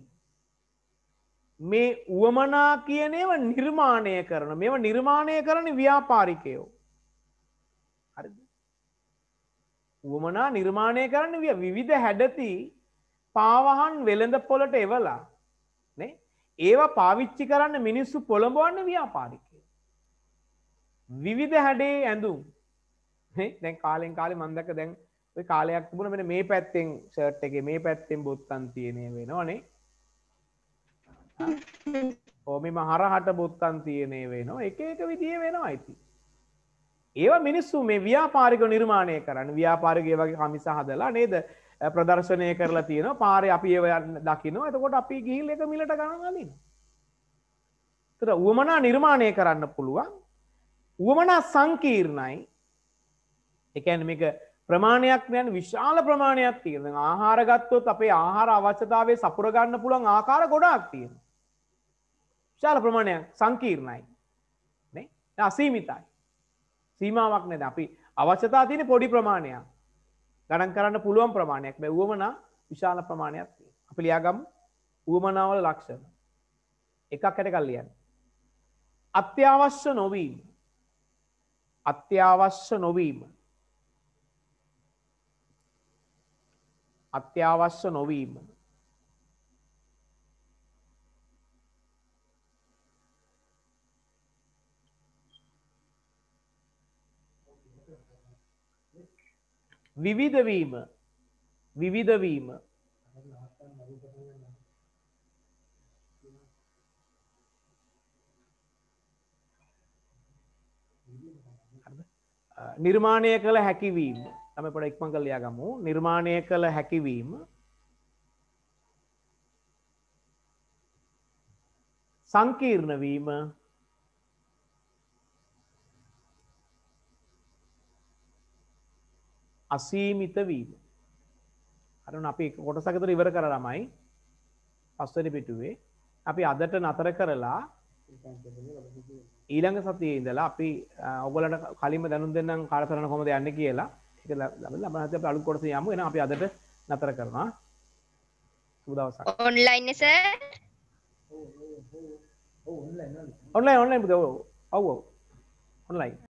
මේ උවමනා කියන ඒවා නිර්මාණය කරන මේවා නිර්මාණය කරන ව්‍යාපාරිකයෝ. හරිද? උවමනා නිර්මාණය කරන විවිධ හැඩති පාවහන් වෙළඳ පොළට එවලා නේ ඒවා පාවිච්චි කරන්න මිනිස්සු පොළඹවන්න ව්‍යාපාරිකයෝ. විවිධ හැඩේ ඇඳුම් නේ දැන් කාලෙන් කාලේ මම දැක්ක දැන් ඔය කාලයක් තිබුණා මෙන්න මේ පැත්තෙන් ෂර්ට් එකේ මේ පැත්තෙන් බොත්තම් තියෙනේ වෙනවනේ. ඕමෙම හරහට බොත්තම් තියෙනේ වෙනවා එක එක විදිහේ වෙනවා ඉතින්. ඒවා මිනිස්සු මේ ව්‍යාපාරික නිර්මාණය කරන්න ව්‍යාපාරික ඒ වගේ කමිස හදලා නේද ප්‍රදර්ශනය කරලා තියෙනවා පාරේ අපි ඒව දකිනවා එතකොට අපි ගිහිල්ලා එක මිලට ගණන් අදිනවා. ඒතර උවමනා නිර්මාණය කරන්න පුළුවන් උවමනා සංකීර්ණයි. ඒ කියන්නේ මේක ප්‍රමාණයක් නෑනේ විශාල ප්‍රමාණයක් තියෙනවා. දැන් ආහාර ගත්තොත් අපේ ආහාර අවශ්‍යතාවය සපුර ගන්න පුළුවන් ආකාර ගොඩාක් තියෙනවා. විශාල ප්‍රමාණයක් සංකීර්ණයි. නේ? අසීමිතයි. සීමාවක් නේද? අපි අවශ්‍යතාව තියෙන පොඩි ප්‍රමාණයක්. ගණන් කරන්න පුළුවන් ප්‍රමාණයක්. මේ උවමනා විශාල ප්‍රමාණයක් තියෙනවා. අපි ලියාගමු උවමනාවල ලක්ෂණ. එකක් හැට කල් ලියන්න. අත්‍යවශ්‍ය නොවීම. අත්‍යවශ්‍ය නොවීම. අත්‍යවශ්‍ය නොවීම. විවිධ වීම. විවිධ වීම. නිර්මාණය කළ හැකිවීම. තමයි පොඩ ඉක්මන් කරලා ලියාගමු. නිර්මාණය කළ හැකිවීම. සංකීර්ණ වීම. අසීමිත වීම. අරන අපි කොටසක විතර ඉවර කරලා ළමයි. පස්වෙනි පිටුවේ අපි අදට නතර කරලා ඊළඟ සතියේ ඉඳලා අපි ඔයගොල්ලන්ට කලින්ම දැනුම් දෙන්නම් කාලසටහන කොහොමද යන්නේ කියලා. ඒක ලබන හතේ අපි අලුත් කොටස යමු. එහෙනම් අපි අදට නතර කරනවා. සුබ දවසක්. ඔන්ලයින් සර් ඔන්ලයින් පුතේ. ඔව් ඔව් ඔන්ලයින්.